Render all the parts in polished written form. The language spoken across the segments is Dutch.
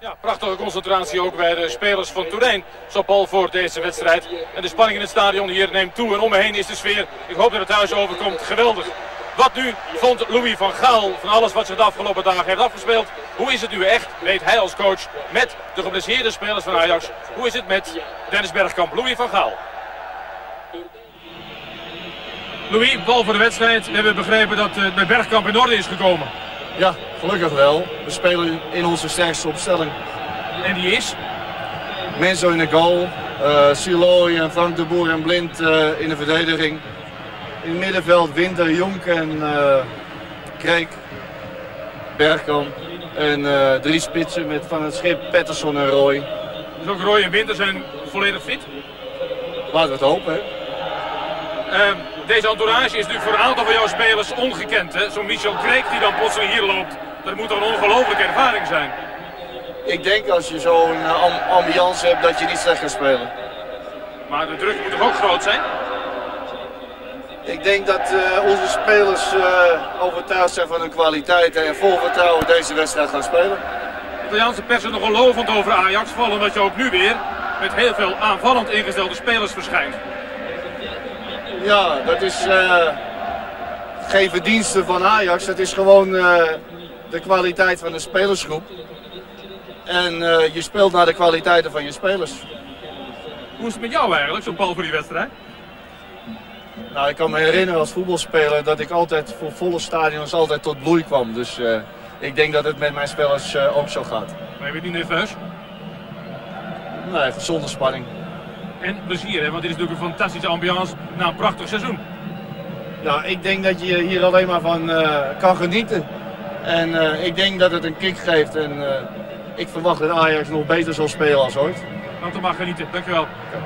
Ja, prachtige concentratie ook bij de spelers van Turijn. Zo Paul voor deze wedstrijd. En de spanning in het stadion hier neemt toe. En om me heen is de sfeer. Ik hoop dat het thuis overkomt. Geweldig. Wat nu vond Louis van Gaal van alles wat zich de afgelopen dagen heeft afgespeeld? Hoe is het nu echt, weet hij als coach, met de geblesseerde spelers van Ajax? Hoe is het met Dennis Bergkamp? Louis van Gaal. Louis, bal voor de wedstrijd. We hebben begrepen dat het bij Bergkamp in orde is gekomen. Ja, gelukkig wel. We spelen in onze sterkste opstelling. En die is? Menzo in de goal, Siloy en Frank de Boer en Blind in de verdediging. In het middenveld Winter, Jonk en Kreek, Bergkamp. En 3 spitsen met Van het Schip, Pettersson en Roy. Dus ook Roy en Winter zijn volledig fit? Laten we het hopen, hè. Deze entourage is nu voor een aantal van jouw spelers ongekend. Zo'n Michel Kreek die dan plotseling hier loopt. Dat moet toch een ongelofelijke ervaring zijn? Ik denk als je zo'n ambiance hebt dat je niet slecht kan spelen. Maar de druk moet toch ook groot zijn? Ik denk dat onze spelers overtuigd zijn van hun kwaliteiten en vol vertrouwen deze wedstrijd gaan spelen. De Italiaanse pers is nogal lovend over Ajax, vallen dat je ook nu weer met heel veel aanvallend ingestelde spelers verschijnt. Ja, dat is geen verdienste van Ajax. Dat is gewoon de kwaliteit van de spelersgroep. En je speelt naar de kwaliteiten van je spelers. Hoe is het met jou eigenlijk, zo'n Paul, voor die wedstrijd? Nou, ik kan me herinneren als voetbalspeler dat ik altijd voor volle stadions altijd tot bloei kwam. Dus ik denk dat het met mijn spelers ook zo gaat. Maar je bent niet nerveus? Nee, gezonde spanning. En plezier, hè? Want dit is natuurlijk een fantastische ambiance na een prachtig seizoen. Nou, ik denk dat je hier alleen maar van kan genieten. En ik denk dat het een kick geeft. En ik verwacht dat Ajax nog beter zal spelen als ooit. Laten we maar genieten. Dankjewel.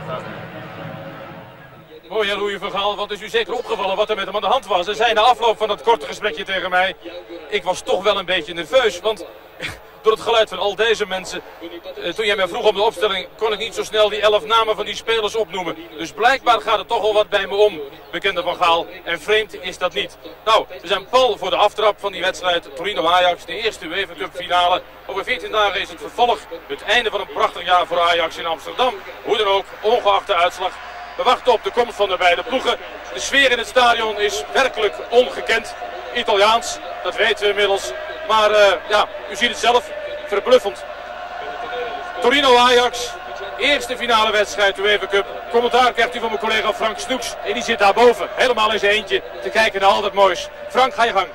Mooi, hè, Louis van Gaal, want het is u zeker opgevallen wat er met hem aan de hand was. Er zei na afloop van dat korte gesprekje tegen mij, ik was toch wel een beetje nerveus, want door het geluid van al deze mensen, toen jij mij vroeg om de opstelling, kon ik niet zo snel die 11 namen van die spelers opnoemen. Dus blijkbaar gaat er toch wel wat bij me om, bekende Van Gaal, en vreemd is dat niet. Nou, we zijn pal voor de aftrap van die wedstrijd Torino-Ajax, de eerste UEFA Cup finale. Over 14 dagen is het vervolg, het einde van een prachtig jaar voor Ajax in Amsterdam. Hoe dan ook, ongeacht de uitslag. We wachten op de komst van de beide ploegen. De sfeer in het stadion is werkelijk ongekend. Italiaans, dat weten we inmiddels. Maar ja, u ziet het zelf, verbluffend. Torino-Ajax, eerste finale wedstrijd, de UEFA Cup. Commentaar krijgt u van mijn collega Frank Snoeks. En die zit daarboven, helemaal in zijn eentje, te kijken naar al dat moois. Frank, ga je gang.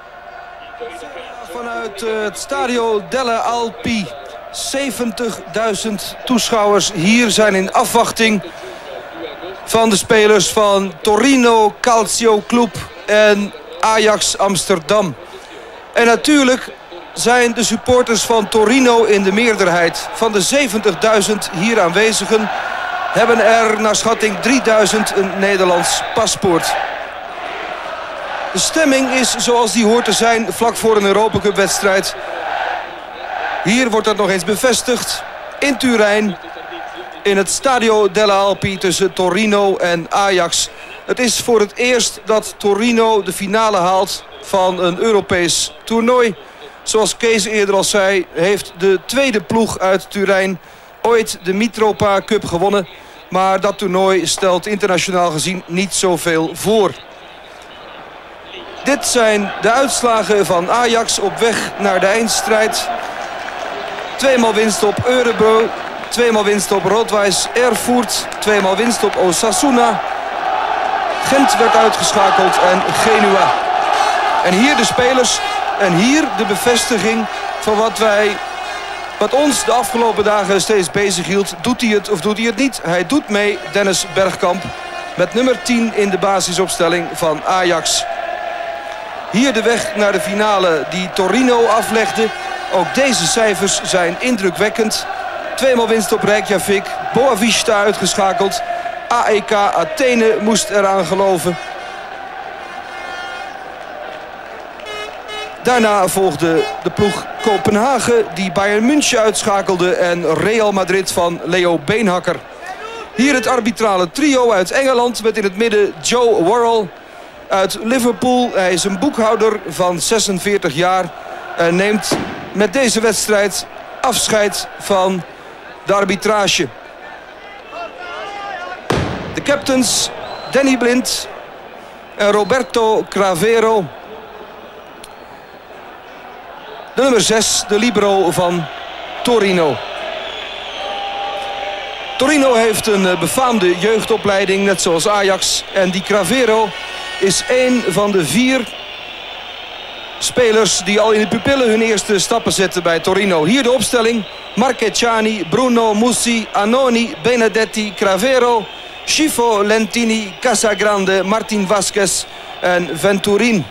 Vanuit het Stadio delle Alpi. 70.000 toeschouwers hier zijn in afwachting van de spelers van Torino Calcio Club en Ajax Amsterdam. En natuurlijk zijn de supporters van Torino in de meerderheid. Van de 70.000 hier aanwezigen hebben er naar schatting 3.000 een Nederlands paspoort. De stemming is zoals die hoort te zijn vlak voor een Europa Cup wedstrijd. Hier wordt dat nog eens bevestigd in Turijn. In het Stadio delle Alpi tussen Torino en Ajax. Het is voor het eerst dat Torino de finale haalt van een Europees toernooi. Zoals Kees eerder al zei, heeft de tweede ploeg uit Turijn ooit de Mitropa Cup gewonnen. Maar dat toernooi stelt internationaal gezien niet zoveel voor. Dit zijn de uitslagen van Ajax op weg naar de eindstrijd. 2-maal winst op Örebro. 2-maal winst op Rot-Weiss Erfurt. 2-maal winst op Osasuna. Gent werd uitgeschakeld en Genua. En hier de spelers. En hier de bevestiging van wat ons de afgelopen dagen steeds bezig hield. Doet hij het of doet hij het niet? Hij doet mee, Dennis Bergkamp. Met nummer 10 in de basisopstelling van Ajax. Hier de weg naar de finale die Torino aflegde. Ook deze cijfers zijn indrukwekkend. 2-maal winst op Reykjavik. Boavista uitgeschakeld. AEK Athene moest eraan geloven. Daarna volgde de ploeg Kopenhagen die Bayern München uitschakelde. En Real Madrid van Leo Beenhakker. Hier het arbitrale trio uit Engeland met in het midden Joe Worrell uit Liverpool. Hij is een boekhouder van 46 jaar. En neemt met deze wedstrijd afscheid van de arbitrage. De captains Danny Blind en Roberto Cravero. De nummer 6, de libero van Torino. Torino heeft een befaamde jeugdopleiding, net zoals Ajax. En die Cravero is een van de 4 spelers die al in de pupillen hun eerste stappen zetten bij Torino. Hier de opstelling: Marchegiani, Bruno, Mussi, Annoni, Benedetti, Cravero, Schifo, Lentini, Casagrande, Martin Vasquez en Venturin.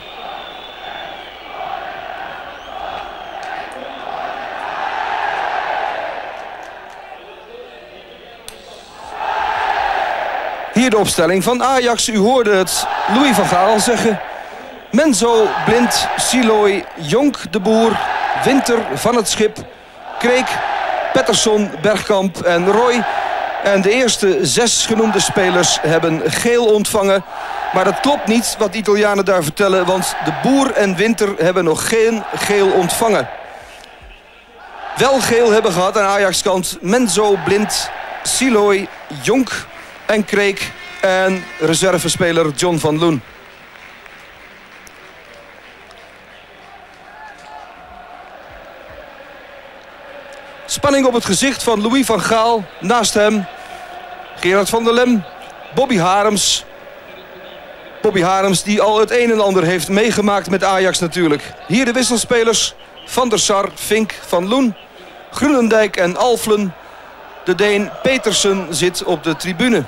Hier de opstelling van Ajax. U hoorde het Louis van Gaal zeggen. Menzo, Blind, Siloy, Jonk, De Boer, Winter, Van het Schip, Kreek, Pettersson, Bergkamp en Roy. En de eerste 6 genoemde spelers hebben geel ontvangen. Maar dat klopt niet wat de Italianen daar vertellen, want De Boer en Winter hebben nog geen geel ontvangen. Wel geel hebben gehad aan Ajax-kant Menzo, Blind, Siloy, Jonk en Kreek en reservespeler John van Loen. Spanning op het gezicht van Louis van Gaal. Naast hem Gerard van der Lem, Bobby Harems. Bobby Harems die al het een en ander heeft meegemaakt met Ajax natuurlijk. Hier de wisselspelers: Van der Sar, Vink, Van Loen, Groenendijk en Alflen. De Deen Petersen zit op de tribune.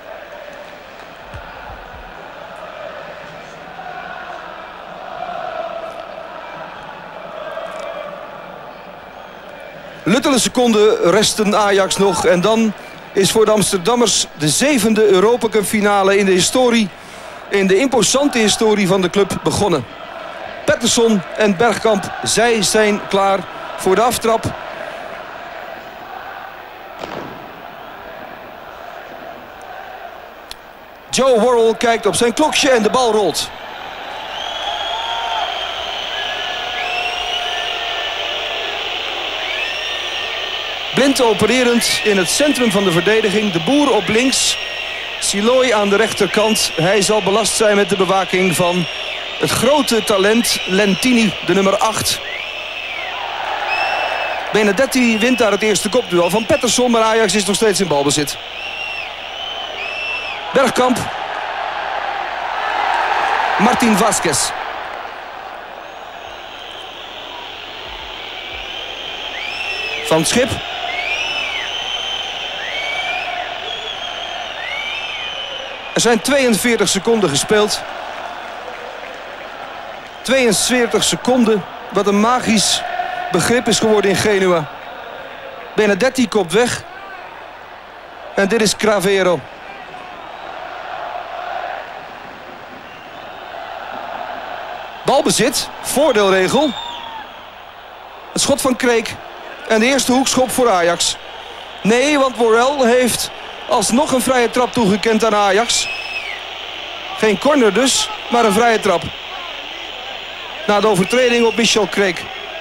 Luttele seconden resten Ajax nog. En dan is voor de Amsterdammers de 7e Europa Cup finale in de historie. In de imposante historie van de club begonnen. Pettersson en Bergkamp, zij zijn klaar voor de aftrap. Joe Worrell kijkt op zijn klokje en de bal rolt. Blind opererend in het centrum van de verdediging. De Boer op links. Siloy aan de rechterkant. Hij zal belast zijn met de bewaking van het grote talent Lentini, de nummer 8. Benedetti wint daar het eerste kopduel van Pettersson, maar Ajax is nog steeds in balbezit. Bergkamp. Martin Vasquez. Van het Schip. Er zijn 42 seconden gespeeld. 42 seconden. Wat een magisch begrip is geworden in Genua. Benedetti kopt weg. En dit is Cravero. Balbezit. Voordeelregel. Het schot van Kreek. En de eerste hoekschop voor Ajax. Nee, want Worrell heeft alsnog een vrije trap toegekend aan Ajax. Geen corner dus, maar een vrije trap. Na de overtreding op Michel Kreek.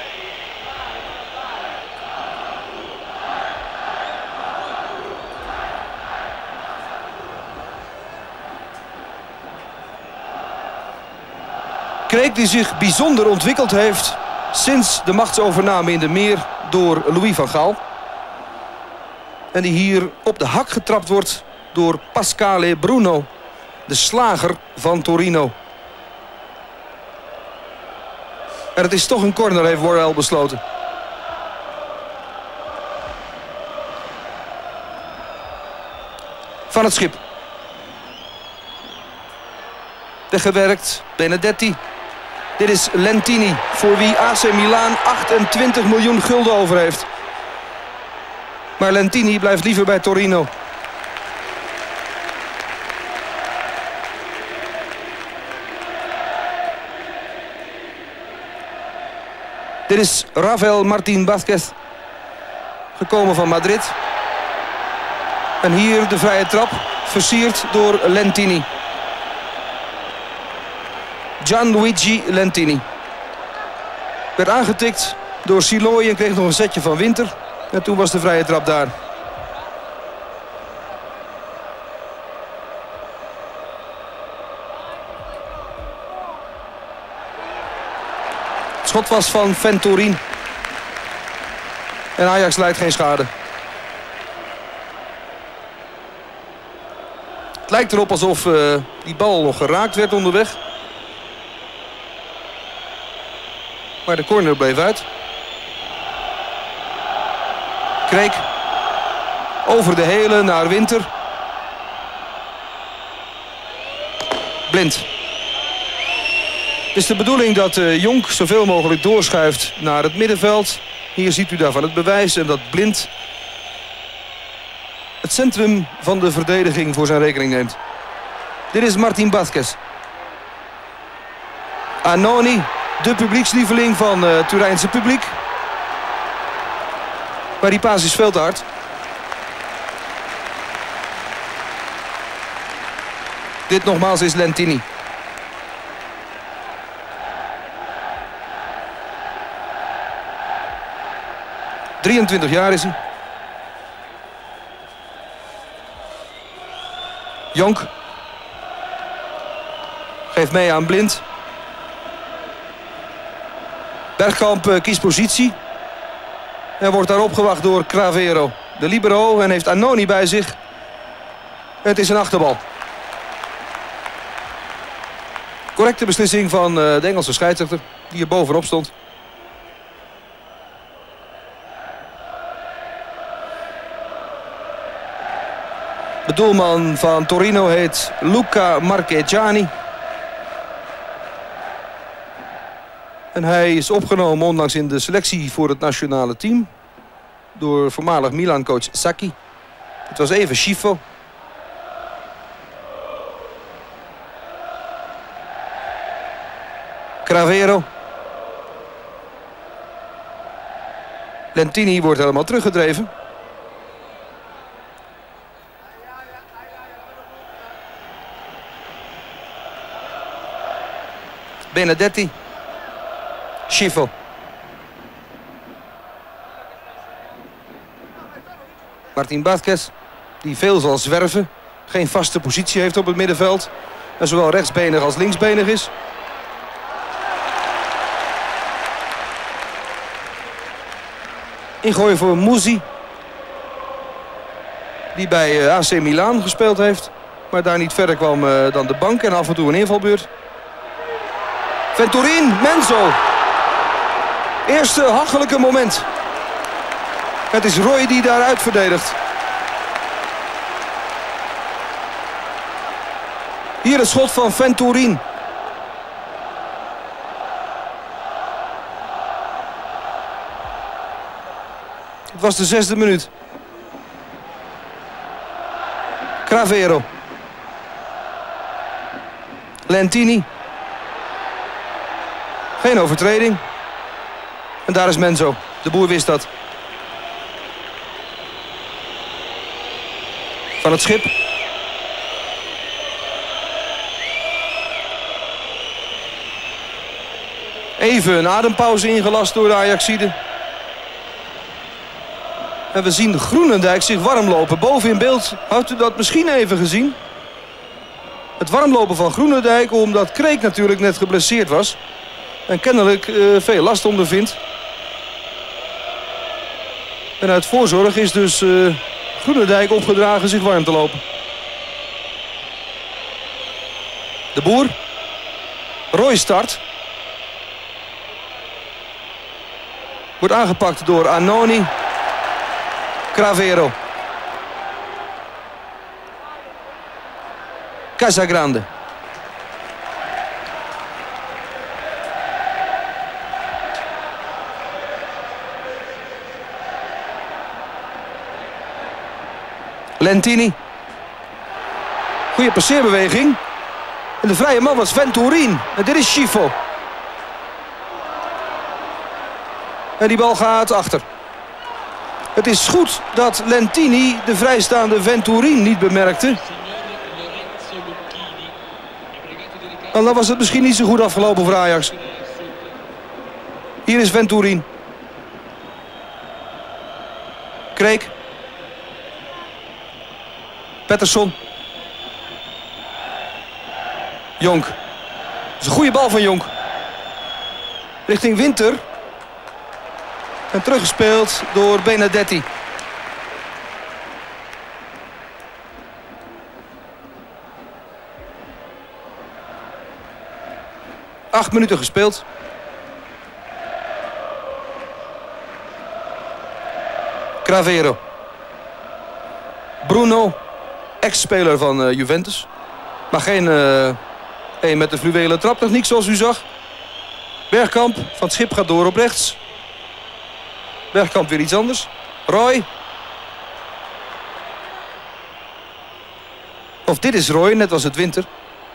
Kreek die zich bijzonder ontwikkeld heeft sinds de machtsovername in de Meer door Louis van Gaal. En die hier op de hak getrapt wordt door Pasquale Bruno, de slager van Torino. En het is toch een corner, heeft Worrell besloten. Van het Schip. Weggewerkt, Benedetti. Dit is Lentini, voor wie AC Milan 28 miljoen gulden over heeft. Maar Lentini blijft liever bij Torino. Dit is Rafael Martin Vasquez, gekomen van Madrid. En hier de vrije trap, versierd door Lentini. Gianluigi Lentini. Werd aangetikt door Siloy en kreeg nog een setje van Winter. En toen was de vrije trap daar. Het schot was van Venturin. En Ajax lijdt geen schade. Het lijkt erop alsof die bal nog geraakt werd onderweg. Maar de corner bleef uit. Kreek. Over de hele naar Winter. Blind. Het is de bedoeling dat Jonk zoveel mogelijk doorschuift naar het middenveld. Hier ziet u daarvan het bewijs. En dat Blind het centrum van de verdediging voor zijn rekening neemt. Dit is Martin Vázquez. Annoni, de publiekslieveling van het Turijnse publiek. Maar die paas is veel te hard. Dit nogmaals is Lentini. ...23 jaar is hij. Jonk. Geeft mee aan Blind. Bergkamp kiest positie. En wordt daar opgewacht door Cravero. De libero en heeft Annoni bij zich. Het is een achterbal. Correcte beslissing van de Engelse scheidsrechter. Die er bovenop stond. De doelman van Torino heet Luca Marchegiani. En hij is opgenomen onlangs in de selectie voor het nationale team. Door voormalig Milan-coach Sacchi. Het was even Schifo. Cravero. Lentini wordt helemaal teruggedreven. Benedetti. Schifo. Martin Vázquez, die veel zal zwerven. Geen vaste positie heeft op het middenveld. En zowel rechtsbenig als linksbenig is. Ingooi voor Musi. Die bij AC Milan gespeeld heeft. Maar daar niet verder kwam dan de bank. En af en toe een invalbeurt. Venturin, Menzo. Eerste hachelijke moment. Het is Roy die daaruit verdedigt. Hier het schot van Venturin. Het was de 6e minuut. Cravero. Lentini. Geen overtreding. En daar is Menzo. De boer wist dat. Van het schip. Even een adempauze ingelast door de Ajaxiden. En we zien Groenendijk zich warm lopen. Boven in beeld had u dat misschien even gezien. Het warmlopen van Groenendijk omdat Kreek natuurlijk net geblesseerd was. En kennelijk veel last ondervindt. En uit voorzorg is dus Groenendijk opgedragen zich warm te lopen. De boer. Roy start. Wordt aangepakt door Annoni. Cravero. Casagrande. Lentini. Goeie passeerbeweging. En de vrije man was Venturin. En dit is Schifo. En die bal gaat achter. Het is goed dat Lentini de vrijstaande Venturin niet bemerkte. Want dan was het misschien niet zo goed afgelopen voor Ajax. Hier is Venturin. Kreek. Pettersson. Jonk. Dat is een goede bal van Jonk. Richting Winter. En teruggespeeld door Benedetti. Acht minuten gespeeld. Cravero. Bruno. Ex-speler van Juventus. Maar geen een met de fluwelen traptechniek zoals u zag. Bergkamp van het Schip gaat door op rechts. Bergkamp weer iets anders. Roy. Of dit is Roy, net was het Winter.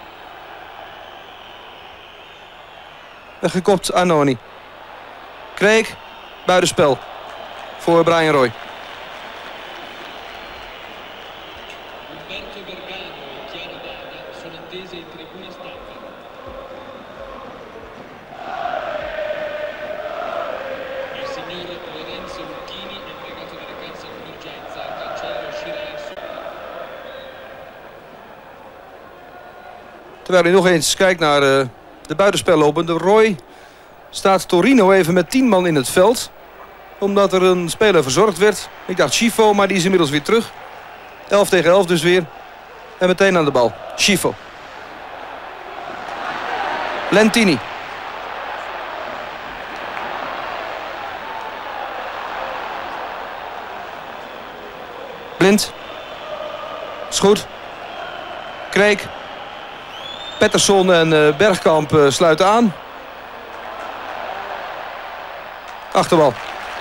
Weggekopt Arnoni. Kreek. Buitenspel. Voor Brian Roy. Terwijl hij nog eens kijkt naar de buitenspellopende Roy, staat Torino even met 10 man in het veld. Omdat er een speler verzorgd werd. Ik dacht Schifo, maar die is inmiddels weer terug. 11 tegen 11 dus weer. En meteen aan de bal. Schifo. Lentini. Blind. Is goed. Kreek. Pettersson en Bergkamp sluiten aan. Achterbal.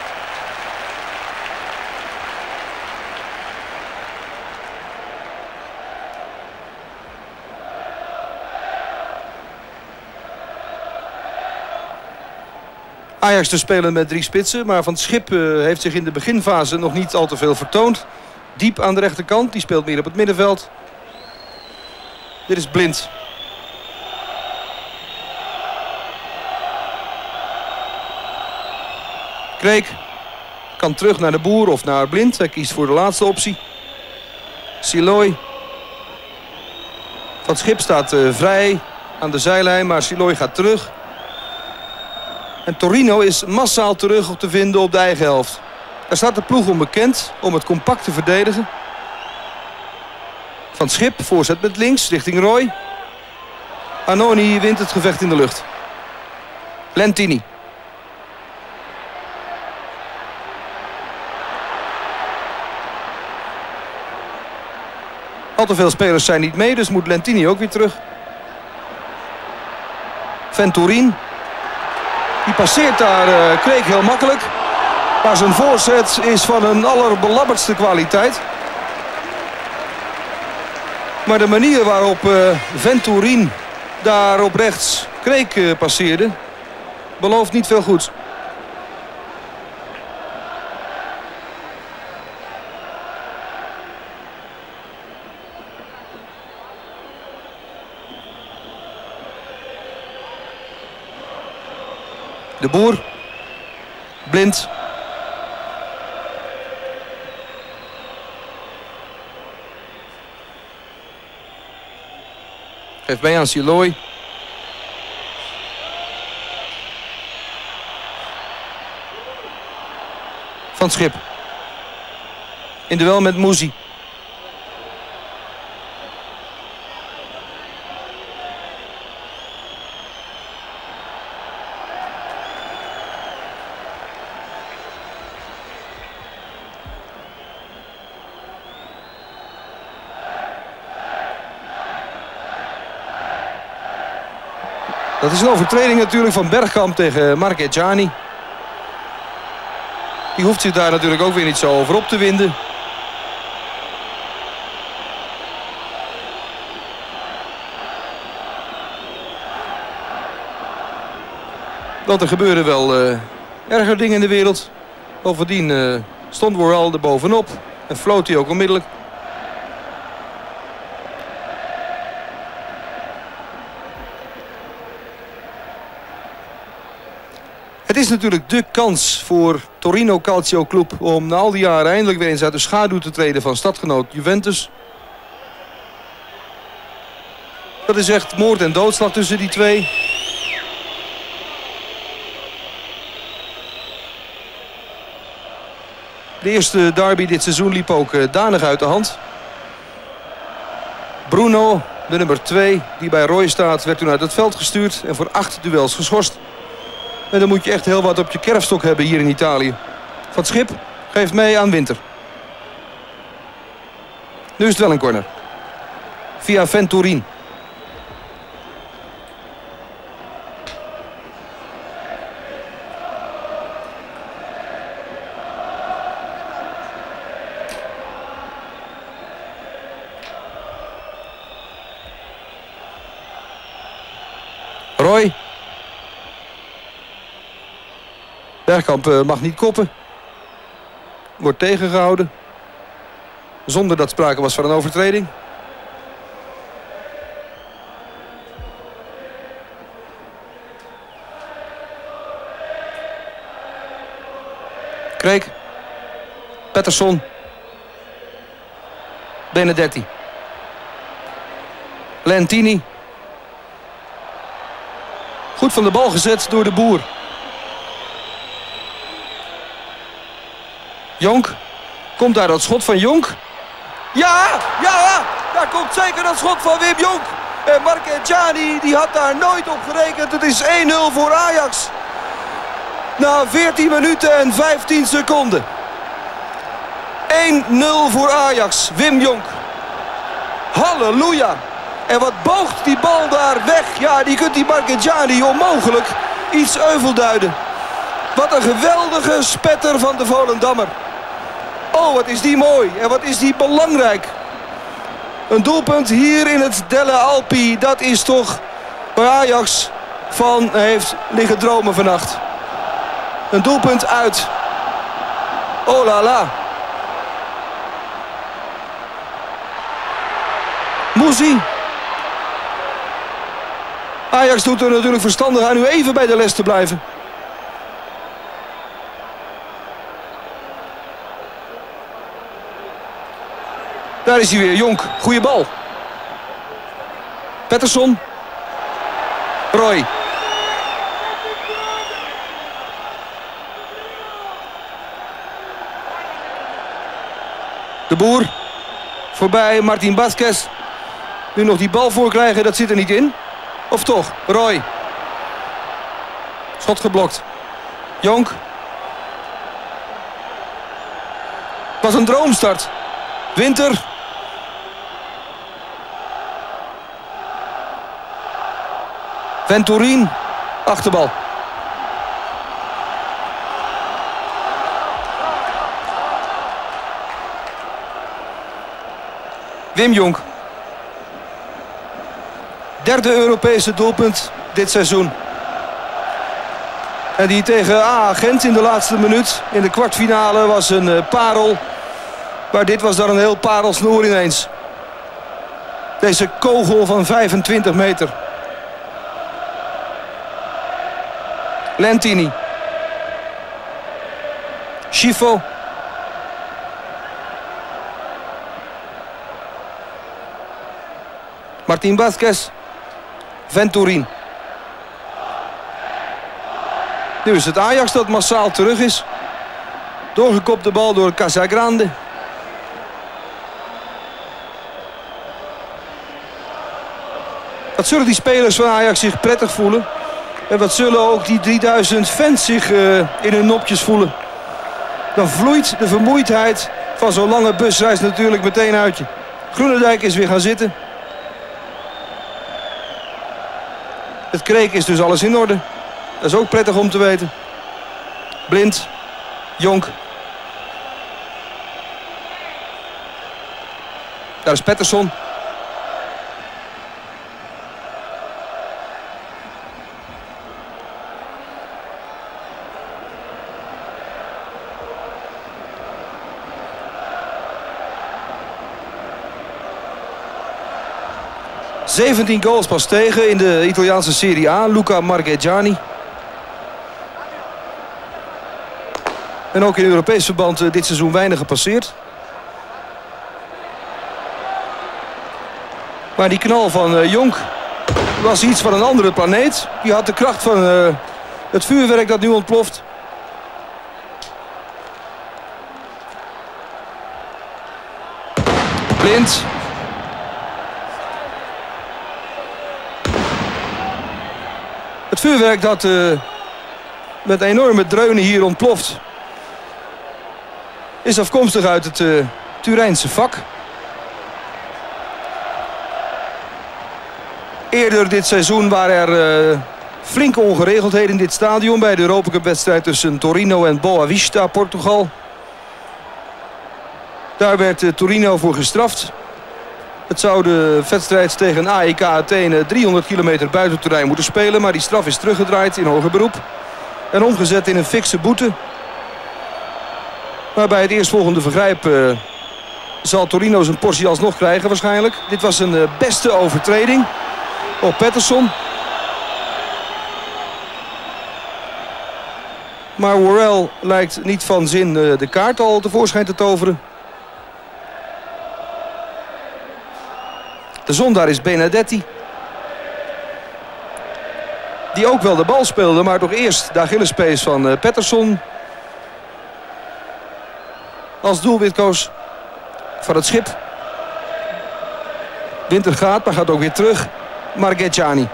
Ajax te spelen met 3 spitsen. Maar Van het Schip heeft zich in de beginfase nog niet al te veel vertoond. Diep aan de rechterkant. Die speelt meer op het middenveld. Dit is Blind. Kreek kan terug naar de Boer of naar Blind. Hij kiest voor de laatste optie. Siloy. Van het Schip staat vrij aan de zijlijn, maar Siloy gaat terug. En Torino is massaal terug op te vinden op de eigen helft. Daar staat de ploeg onbekend om het compact te verdedigen. Van het Schip, voorzet met links richting Roy. Arnoni wint het gevecht in de lucht. Lentini. Al te veel spelers zijn niet mee, dus moet Lentini ook weer terug. Venturin. Die passeert daar Kreek heel makkelijk. Maar zijn voorzet is van een allerbelabberdste kwaliteit. Maar de manier waarop Venturin daar op rechts Kreek passeerde, belooft niet veel goeds. De Boer. Blind. Geeft mee aan Siloy. Van het Schip. In duel met Muzi. Dat is een overtreding natuurlijk van Bergkamp tegen Marchegiani. Die hoeft zich daar natuurlijk ook weer niet zo over op te winden. Want er gebeuren wel erger dingen in de wereld. Bovendien stond Worrell er bovenop en floot hij ook onmiddellijk. Het is natuurlijk de kans voor Torino Calcio Club om na al die jaren eindelijk weer eens uit de schaduw te treden van stadgenoot Juventus. Dat is echt moord en doodslag tussen die twee. De eerste derby dit seizoen liep ook danig uit de hand. Bruno, de nummer 2, die bij Roy staat, werd toen uit het veld gestuurd en voor 8 duels geschorst. En dan moet je echt heel wat op je kerfstok hebben hier in Italië. Van Schip geeft mee aan Winter. Nu is het wel een corner. Via Venturin. Roy. Bergkamp mag niet koppen. Wordt tegengehouden. Zonder dat sprake was van een overtreding. Kreek. Pettersson. Benedetti. Lentini. Goed van de bal gezet door de Boer. Jonk. Komt daar dat schot van Jonk? Ja! Ja! Daar komt zeker dat schot van Wim Jonk. En Marchegiani die had daar nooit op gerekend. Het is 1-0 voor Ajax. Na 14 minuten en 15 seconden. 1-0 voor Ajax. Wim Jonk. Halleluja. En wat boogt die bal daar weg. Ja, die kunt die Marchegiani onmogelijk iets euvel duiden. Wat een geweldige spetter van de Volendammer. Oh, wat is die mooi. En wat is die belangrijk. Een doelpunt hier in het Delle Alpi. Dat is toch waar Ajax van heeft liggen dromen vannacht. Een doelpunt uit. Oh la la. Mouzi. Ajax doet er natuurlijk verstandig aan nu even bij de les te blijven. Daar is hij weer, Jonk. Goeie bal. Pettersson. Roy. De Boer. Voorbij Martin Vázquez. Nu nog die bal voorkrijgen, dat zit er niet in. Of toch? Roy. Schot geblokt. Jonk. Was een droomstart. Winter. Venturin. Achterbal. Wim Jonk. Derde Europese doelpunt dit seizoen. En die tegen Gent in de laatste minuut. In de kwartfinale was een parel. Maar dit was dan een heel parelsnoer ineens. Deze kogel van 25 meter. Lentini. Schifo. Martin Vázquez. Venturin. Nu is het Ajax dat massaal terug is. Doorgekopte bal door Casagrande. Wat zullen die spelers van Ajax zich prettig voelen. En wat zullen ook die 3000 fans zich in hun nopjes voelen. Dan vloeit de vermoeidheid van zo'n lange busreis natuurlijk meteen uit je. Groenendijk is weer gaan zitten. Het Kreek is dus alles in orde. Dat is ook prettig om te weten. Blind. Jonk. Daar is Pettersson. ...17 goals pas tegen in de Italiaanse Serie A. Luca Marchegiani. En ook in Europees verband dit seizoen weinig gepasseerd. Maar die knal van Jonk was iets van een andere planeet. Die had de kracht van het vuurwerk dat nu ontploft. Blind. Het vuurwerk dat met enorme dreunen hier ontploft is afkomstig uit het Turijnse vak. Eerder dit seizoen waren er flinke ongeregeldheden in dit stadion bij de Europa Cup wedstrijd tussen Torino en Boa Vista, Portugal. Daar werd Torino voor gestraft. Het zou de wedstrijd tegen AEK Athene 300 kilometer buiten het terrein moeten spelen. Maar die straf is teruggedraaid in hoger beroep. En omgezet in een fikse boete. Maar bij het eerstvolgende vergrijp zal Torino zijn portie alsnog krijgen waarschijnlijk. Dit was een beste overtreding op Pettersson. Maar Worrell lijkt niet van zin de kaart al tevoorschijn te toveren. De zondaar is Benedetti. Die ook wel de bal speelde, maar toch eerst de Achillespees van Pettersson als doelwit koos van het schip. Winter gaat, maar gaat ook weer terug. Marchegiani.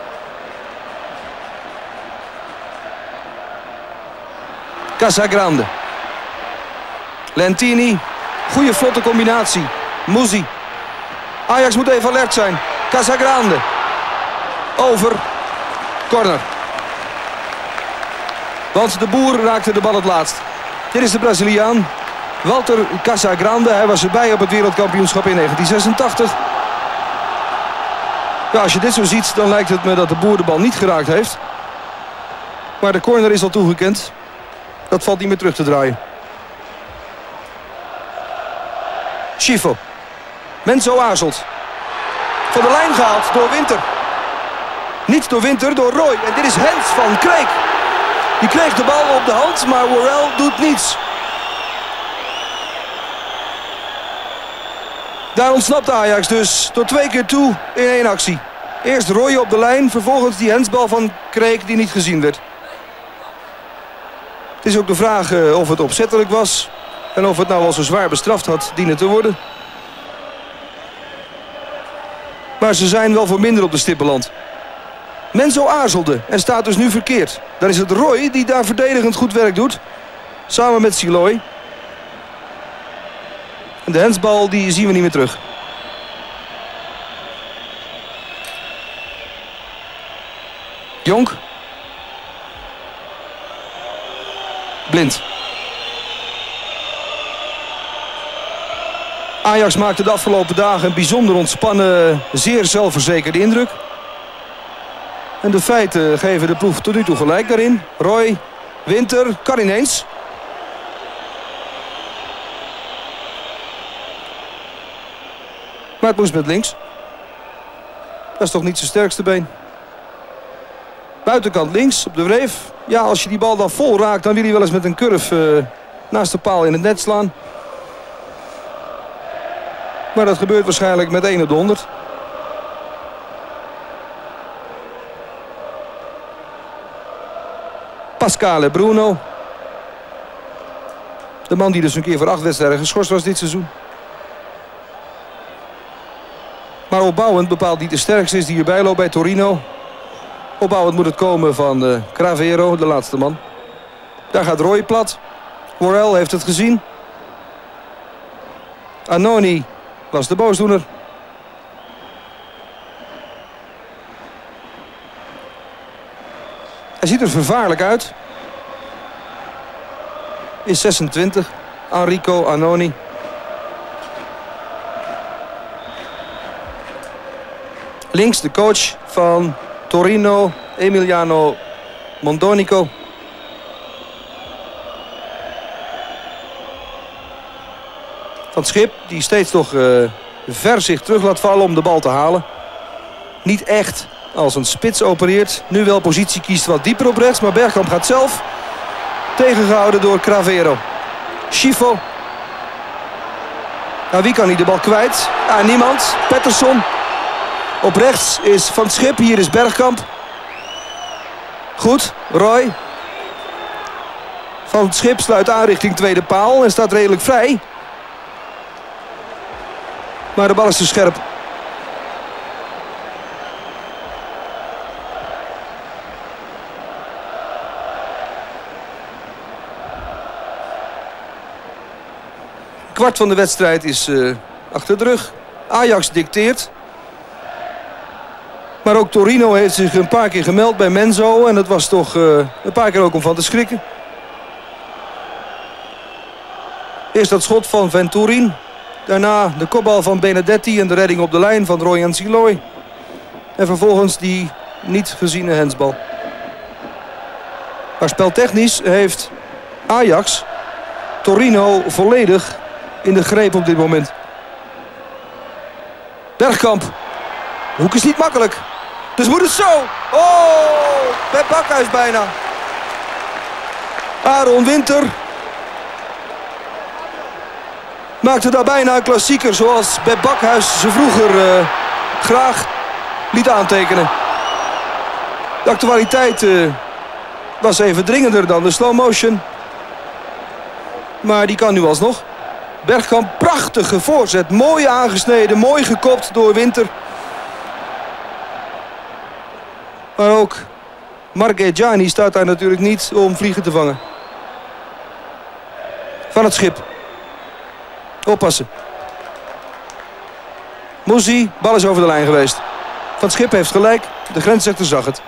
Casagrande. Lentini. Goede vlotte combinatie. Muzi. Ajax moet even alert zijn. Casagrande. Over. Corner. Want de Boer raakte de bal het laatst. Dit is de Braziliaan. Walter Casagrande. Hij was erbij op het wereldkampioenschap in 1986. Ja, als je dit zo ziet, dan lijkt het me dat de Boer de bal niet geraakt heeft. Maar de corner is al toegekend. Dat valt niet meer terug te draaien. Schifo. Menzo aarzelt. Van de lijn gehaald door Winter. Niet door Winter, door Roy. En dit is Hens van Kreek. Die kreeg de bal op de hand, maar Worrell doet niets. Daar ontsnapt Ajax dus tot 2 keer toe in 1 actie. Eerst Roy op de lijn, vervolgens die hensbal van Kreek die niet gezien werd. Het is ook de vraag of het opzettelijk was. En of het nou al zo zwaar bestraft had dienen te worden. Maar ze zijn wel voor minder op de stip beland. Menzo aarzelde en staat dus nu verkeerd. Dan is het Roy die daar verdedigend goed werk doet. Samen met Siloy. En de hensbal die zien we niet meer terug. Jonk. Blind. Ajax maakte de afgelopen dagen een bijzonder ontspannen, zeer zelfverzekerde indruk. En de feiten geven de ploeg tot nu toe gelijk daarin. Roy, Winter, kan ineens. Maar het moest met links. Dat is toch niet zijn sterkste been. Buitenkant links, op de wreef. Ja, als je die bal dan vol raakt, dan wil hij wel eens met een curve naast de paal in het net slaan. Maar dat gebeurt waarschijnlijk met 1 op de 100. Pascale Bruno. De man die dus een keer voor 8 wedstrijden geschorst was dit seizoen. Maar opbouwend bepaalt niet de sterkste is die hierbij loopt bij Torino. Opbouwend moet het komen van Cravero, de laatste man. Daar gaat Roy plat. Worrell heeft het gezien. Annoni was de boosdoener. Hij ziet er vervaarlijk uit. Is 26. Enrico Annoni. Links de coach van Torino, Emiliano Mondonico. Van het Schip, die steeds toch ver zich terug laat vallen om de bal te halen. Niet echt als een spits opereert. Nu wel positie kiest wat dieper op rechts, maar Bergkamp gaat zelf. Tegengehouden door Cravero. Schifo. Nou, wie kan hij de bal kwijt? Ah, niemand. Pettersson. Op rechts is Van 't Schip. Hier is Bergkamp. Goed. Roy. Van 't Schip sluit aan richting tweede paal. En staat redelijk vrij. Maar de bal is te scherp. Kwart van de wedstrijd is achter de rug. Ajax dicteert. Maar ook Torino heeft zich een paar keer gemeld bij Menzo. En dat was toch een paar keer ook om van te schrikken. Eerst dat schot van Venturin. Daarna de kopbal van Benedetti en de redding op de lijn van Royan Siloy. En vervolgens die niet geziene hensbal. Maar speltechnisch heeft Ajax Torino volledig in de greep op dit moment. Bergkamp. De hoek is niet makkelijk. Dus moet het zo. Oh, bij Bakhuis bijna. Aaron Winter maakte daar bijna een klassieker, zoals Beb Bakhuis ze vroeger graag liet aantekenen. De actualiteit was even dringender dan de slow motion. Maar die kan nu alsnog. Bergkamp, prachtige voorzet. Mooi aangesneden, mooi gekopt door Winter. Maar ook Marchegiani staat daar natuurlijk niet om vliegen te vangen. Van 't Schip. Oppassen. Muzi, bal is over de lijn geweest. Van 't Schip heeft gelijk. De grensrechter zag het.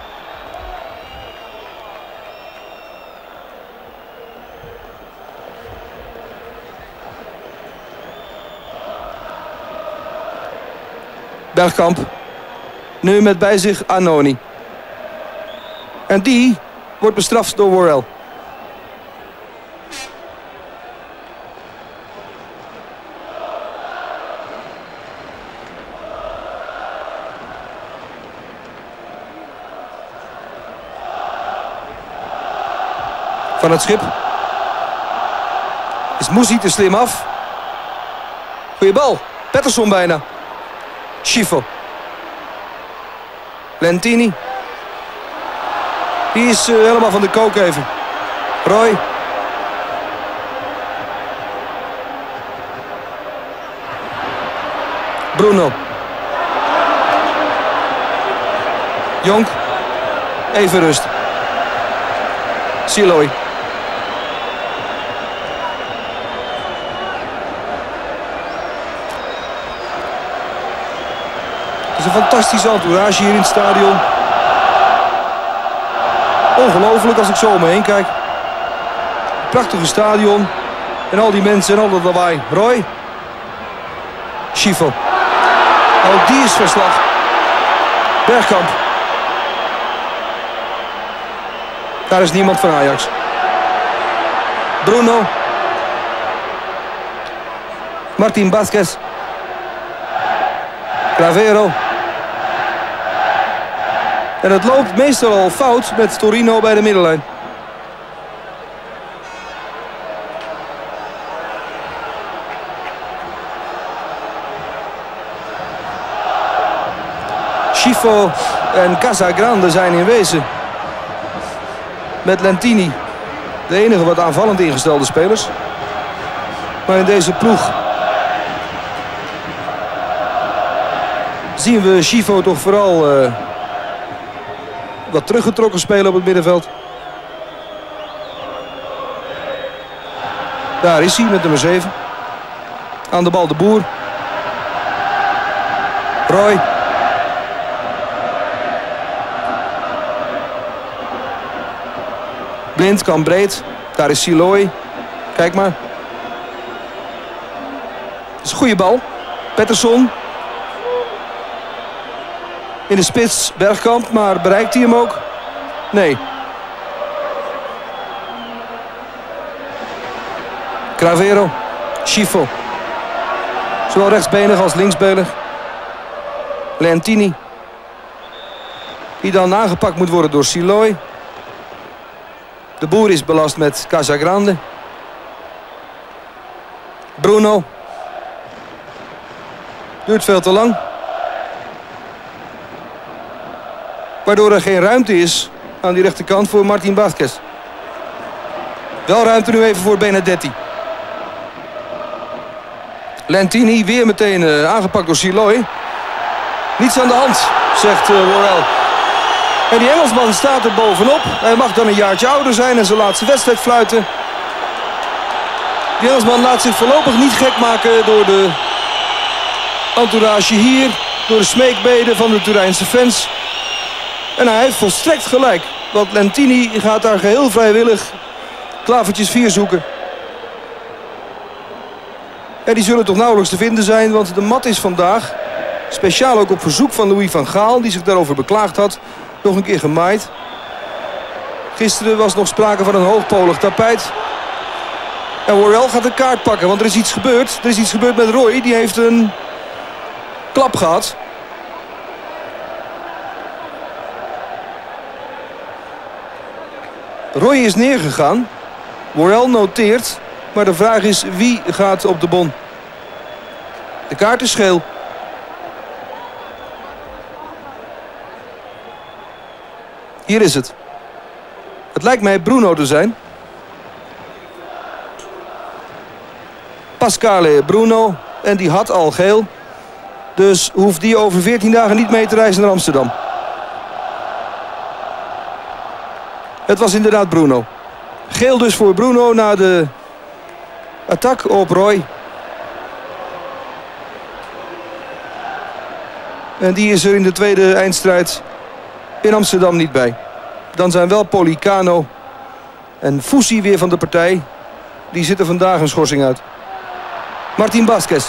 Bergkamp. Nu met bij zich Annoni. En die wordt bestraft door Worrell. Van 't Schip. Is Muzi te slim af. Goeie bal. Pettersson bijna. Schifo. Lentini. Die is helemaal van de kook even. Roy. Bruno. Jonk. Even rust. Siloy. Het is een fantastische entourage hier in het stadion. Ongelooflijk als ik zo om me heen kijk. Prachtige stadion. En al die mensen en al dat lawaai. Roy. Schifo. Ook die is verslag. Bergkamp. Daar is niemand van Ajax. Bruno. Martin Vázquez. Cravero. En het loopt meestal al fout met Torino bij de middenlijn. Schifo en Casagrande zijn in wezen met Lentini de enige wat aanvallend ingestelde spelers. Maar in deze ploeg zien we Schifo toch vooral wat teruggetrokken spelen op het middenveld. Daar is hij met nummer 7. Aan de bal de Boer. Roy. Blind kan breed. Daar is Siloy. Kijk maar. Dat is een goede bal. Pettersson. In de spits Bergkamp, maar bereikt hij hem ook? Nee. Cravero. Schifo. Zowel rechtsbenig als linksbenig. Lentini. Die dan aangepakt moet worden door Siloy. De Boer is belast met Casagrande. Bruno. Duurt veel te lang. Waardoor er geen ruimte is aan die rechterkant voor Martín Vázquez. Wel ruimte nu even voor Benedetti. Lentini weer meteen aangepakt door Siloy. Niets aan de hand, zegt Worrell. En die Engelsman staat er bovenop. Hij mag dan een jaartje ouder zijn en zijn laatste wedstrijd fluiten. Die Engelsman laat zich voorlopig niet gek maken door de entourage hier. Door de smeekbeden van de Turijnse fans. En hij heeft volstrekt gelijk. Want Lentini gaat daar geheel vrijwillig klavertjes 4 zoeken. En die zullen toch nauwelijks te vinden zijn. Want de mat is vandaag, speciaal ook op verzoek van Louis van Gaal, die zich daarover beklaagd had, nog een keer gemaaid. Gisteren was nog sprake van een hoogpolig tapijt. En Worrell gaat een kaart pakken, want er is iets gebeurd. Er is iets gebeurd met Roy, die heeft een klap gehad. Roy is neergegaan. Worrell noteert. Maar de vraag is, wie gaat op de bon? De kaart is geel. Hier is het. Het lijkt mij Bruno te zijn. Pasquale Bruno. En die had al geel. Dus hoeft die over 14 dagen niet mee te reizen naar Amsterdam. Het was inderdaad Bruno. Geel dus voor Bruno na de attack op Roy. En die is er in de tweede eindstrijd in Amsterdam niet bij. Dan zijn wel Policano en Fusi weer van de partij. Die zitten vandaag een schorsing uit. Martín Vázquez.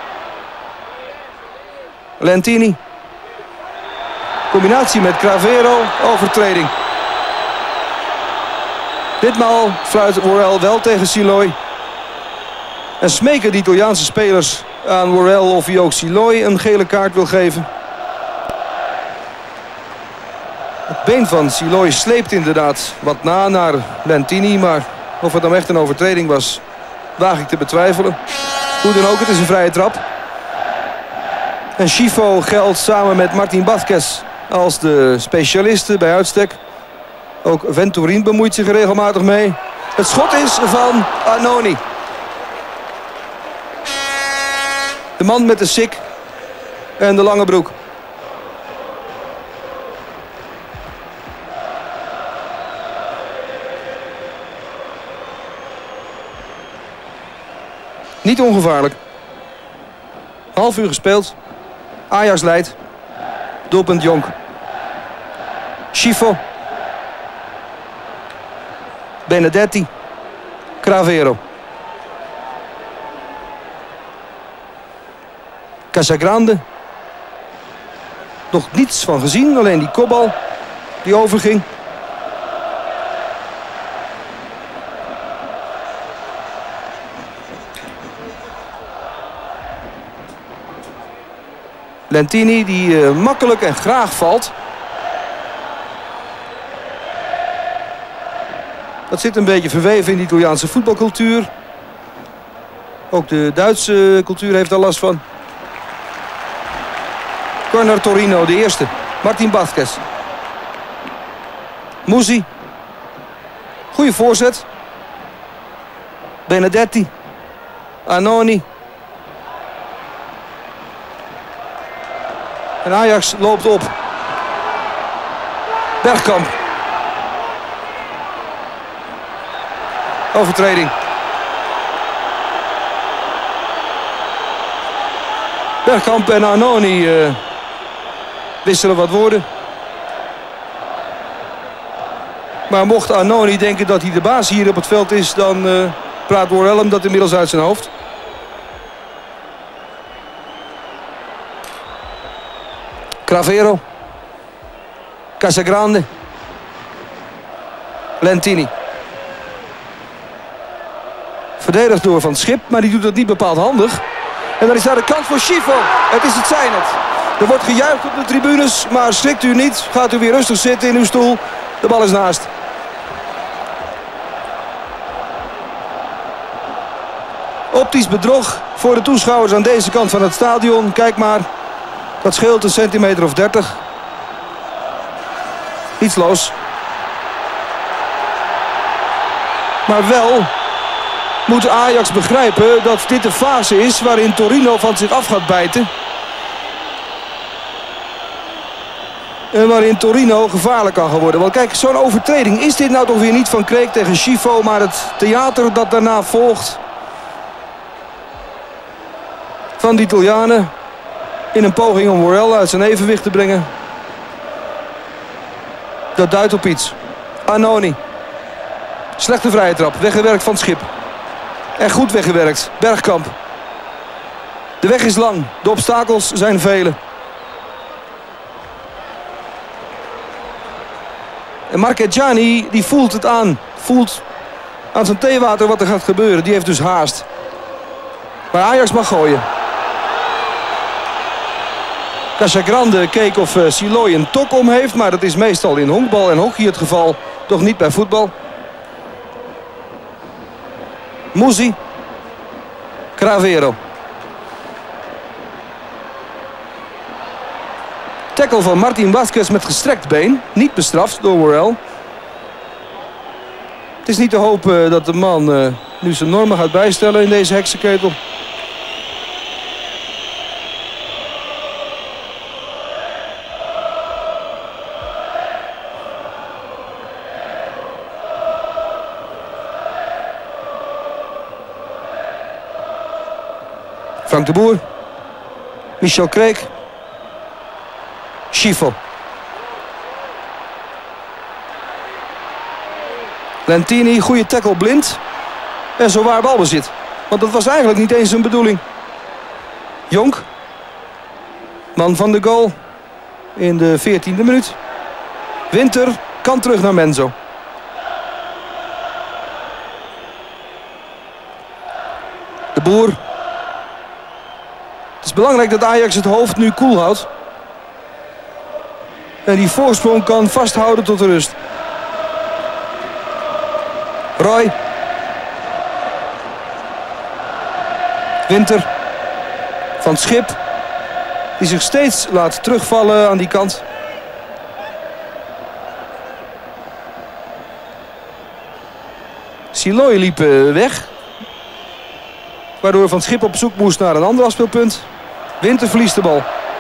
Lentini. Combinatie met Cravero. Overtreding. Ditmaal fluit Worrell wel tegen Siloy. En smeken de Italiaanse spelers aan Worrell of hij ook Siloy een gele kaart wil geven. Het been van Siloy sleept inderdaad wat na naar Lentini. Maar of het dan echt een overtreding was, waag ik te betwijfelen. Hoe dan ook, het is een vrije trap. En Schifo geldt samen met Martín Vázquez als de specialisten bij uitstek. Ook Venturin bemoeit zich er regelmatig mee. Het schot is van Annoni. De man met de sik en de lange broek. Niet ongevaarlijk. Half uur gespeeld. Ajax leidt. Doelpunt Jonk. Schifo. Benedetti. Cravero. Casagrande. Nog niets van gezien. Alleen die kopbal die overging. Lentini die makkelijk en graag valt. Dat zit een beetje verweven in de Italiaanse voetbalcultuur. Ook de Duitse cultuur heeft er last van. Corner Torino, de eerste. Martín Vázquez. Musi. Goeie voorzet. Benedetti. Annoni. En Ajax loopt op. Bergkamp. Overtreding. Bergkamp en Annoni wisselen wat woorden. Maar mocht Annoni denken dat hij de baas hier op het veld is, dan praat Worrell hem dat inmiddels uit zijn hoofd. Cravero. Casagrande. Lentini. Verdedigd door Van Schip, maar die doet het niet bepaald handig. En dan is daar de kans voor Schifo. Het is het zijn het. Er wordt gejuicht op de tribunes, maar schrikt u niet. Gaat u weer rustig zitten in uw stoel. De bal is naast. Optisch bedrog voor de toeschouwers aan deze kant van het stadion. Kijk maar, dat scheelt een centimeter of 30. Iets los. Maar wel moet Ajax begrijpen dat dit de fase is waarin Torino van zich af gaat bijten. En waarin Torino gevaarlijk kan gaan worden. Want kijk, zo'n overtreding is dit nou toch weer niet van Kreek tegen Schifo, maar het theater dat daarna volgt van de Italianen in een poging om Worrell uit zijn evenwicht te brengen. Dat duidt op iets. Annoni. Slechte vrije trap. Weggewerkt van Schip. En goed weggewerkt. Bergkamp. De weg is lang. De obstakels zijn vele. En Marchegiani die voelt het aan. Voelt aan zijn theewater wat er gaat gebeuren. Die heeft dus haast. Maar Ajax mag gooien. Casagrande keek of Siloy een tok om heeft. Maar dat is meestal in honkbal en hockey het geval. Toch niet bij voetbal. Musi. Cravero. Tackle van Martin Vázquez met gestrekt been. Niet bestraft door Worrell. Het is niet te hopen dat de man nu zijn normen gaat bijstellen in deze heksenketel. Frank de Boer. Michel Kreek. Schifo. Lentini, goede tackle blind. En zowaar balbezit. Want dat was eigenlijk niet eens een bedoeling. Jonk. Man van de goal. In de 14e minuut. Winter kan terug naar Menzo. De Boer. Het is belangrijk dat Ajax het hoofd nu koel houdt. En die voorsprong kan vasthouden tot de rust. Roy. Winter. Van Schip. Die zich steeds laat terugvallen aan die kant. Siloy liep weg. Waardoor Van Schip op zoek moest naar een ander afspeelpunt. Winter verliest de bal.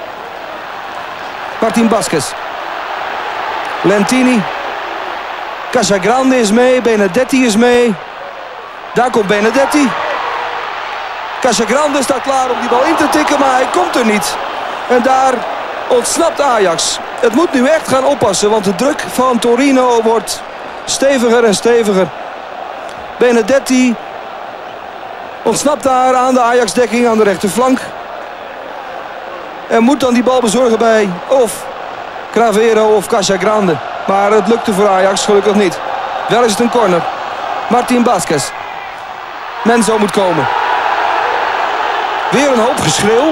Martin Vázquez. Lentini. Casagrande is mee. Benedetti is mee. Daar komt Benedetti. Casagrande staat klaar om die bal in te tikken, maar hij komt er niet. En daar ontsnapt Ajax. Het moet nu echt gaan oppassen, want de druk van Torino wordt steviger en steviger. Benedetti ontsnapt daar aan de Ajax-dekking aan de rechterflank. En moet dan die bal bezorgen bij of Cravero of Casagrande. Maar het lukte voor Ajax gelukkig niet. Wel is het een corner. Martin Vázquez. Menzo moet komen. Weer een hoop geschreeuw.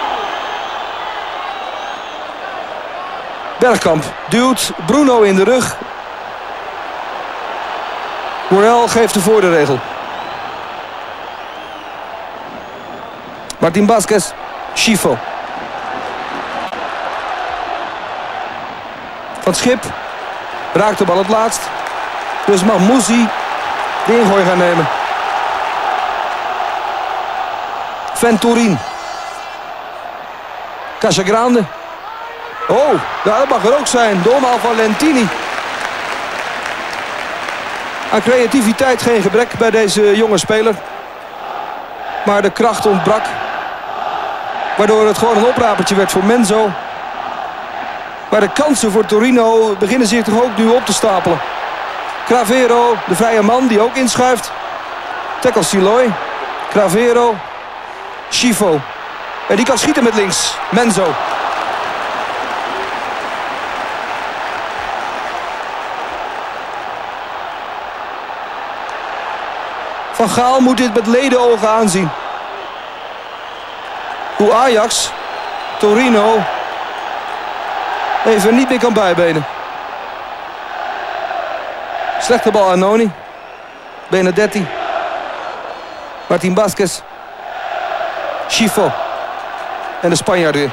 Bergkamp duwt Bruno in de rug. Worrell geeft de voorderegel. Martin Vázquez. Schifo. Van Schip raakt de bal het laatst. Dus mag Musi de ingooi gaan nemen. Venturin. Casagrande. Oh, dat mag er ook zijn. De omhaal van Lentini. Aan creativiteit geen gebrek bij deze jonge speler. Maar de kracht ontbrak. Waardoor het gewoon een oprapertje werd voor Menzo. Maar de kansen voor Torino beginnen zich toch ook nu op te stapelen. Cravero, de vrije man die ook inschuift. Tackle Siloy. Cravero. Schifo. En die kan schieten met links. Menzo. Van Gaal moet dit met ledenogen aanzien. Hoe Ajax, Torino, even niet meer kan bijbenen. Slechte bal aan Annoni. Benedetti. Martín Vázquez. Chifo. En de Spanjaard weer.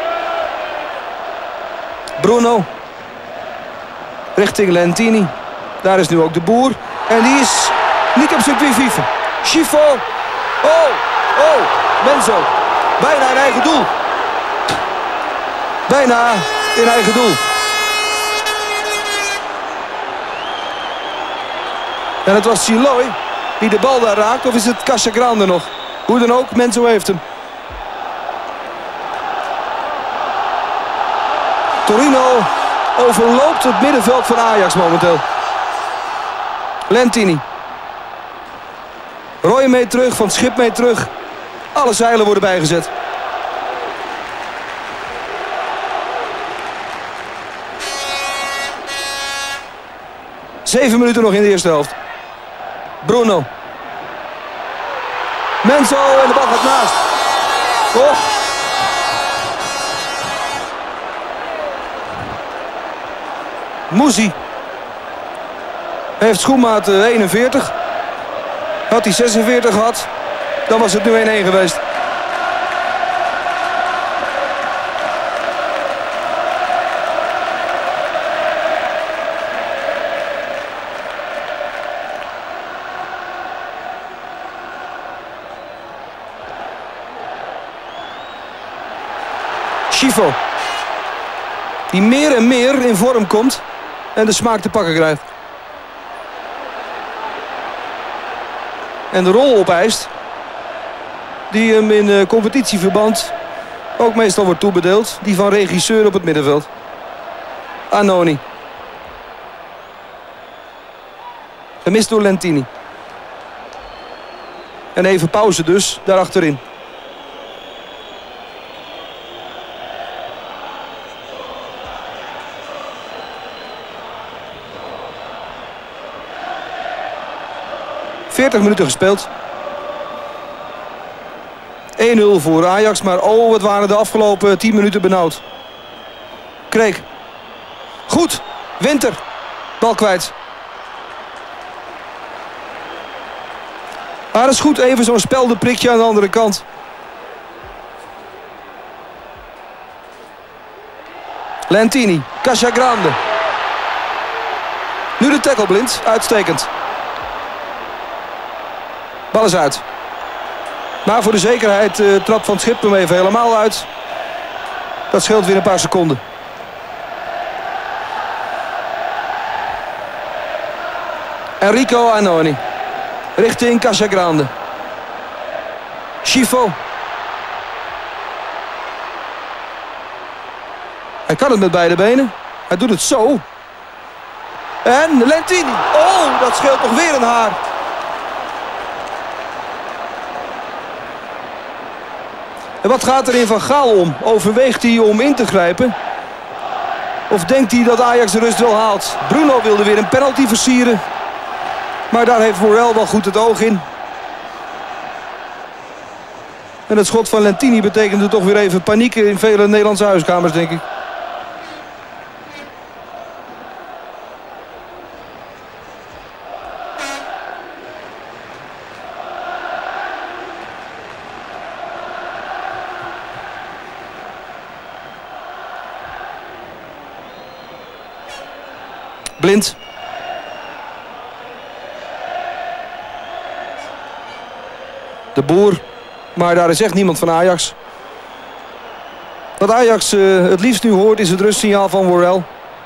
Bruno. Richting Lentini. Daar is nu ook de Boer. En die is niet op zijn qui-vive. Chifo. Oh, Menzo. Bijna in eigen doel. Bijna in eigen doel. En het was Siloy die de bal daar raakt. Of is het Casagrande nog? Hoe dan ook, Menzo heeft hem. Torino overloopt het middenveld van Ajax momenteel. Lentini. Roy mee terug, Van Schip mee terug. Alle zeilen worden bijgezet. Zeven minuten nog in de eerste helft. Bruno. Menzo en de bal gaat naast. Oh. Muzi. Heeft schoenmaat 41. Had hij 46 gehad, dan was het nu 1-1 geweest. Chifo. Die meer en meer in vorm komt en de smaak te pakken krijgt. En de rol opeist die hem in competitieverband ook meestal wordt toebedeeld. Die van regisseur op het middenveld. Annoni. Gemist door Lentini. En even pauze dus daarachterin. ...40 minuten gespeeld. 1-0 voor Ajax, maar oh, wat waren de afgelopen 10 minuten benauwd. Kreek. Goed, Winter. Bal kwijt. Maar dat is goed, even zo'n speldenprikje aan de andere kant. Lentini, Casagrande. Nu de tackle Blind, uitstekend. Bal is uit. Maar voor de zekerheid trapt Van Schip hem even helemaal uit. Dat scheelt weer een paar seconden. Enrico Annoni. Richting Casagrande. Chifo. Hij kan het met beide benen. Hij doet het zo. En Lentini. Oh, dat scheelt nog weer een haar. En wat gaat er in Van Gaal om? Overweegt hij om in te grijpen? Of denkt hij dat Ajax de rust wel haalt? Bruno wilde weer een penalty versieren. Maar daar heeft Worrell wel goed het oog in. En het schot van Lentini betekende toch weer even paniek in vele Nederlandse huiskamers, denk ik. Blind. De Boer. Maar daar is echt niemand van Ajax. Wat Ajax het liefst nu hoort is het rustsignaal van Worrell.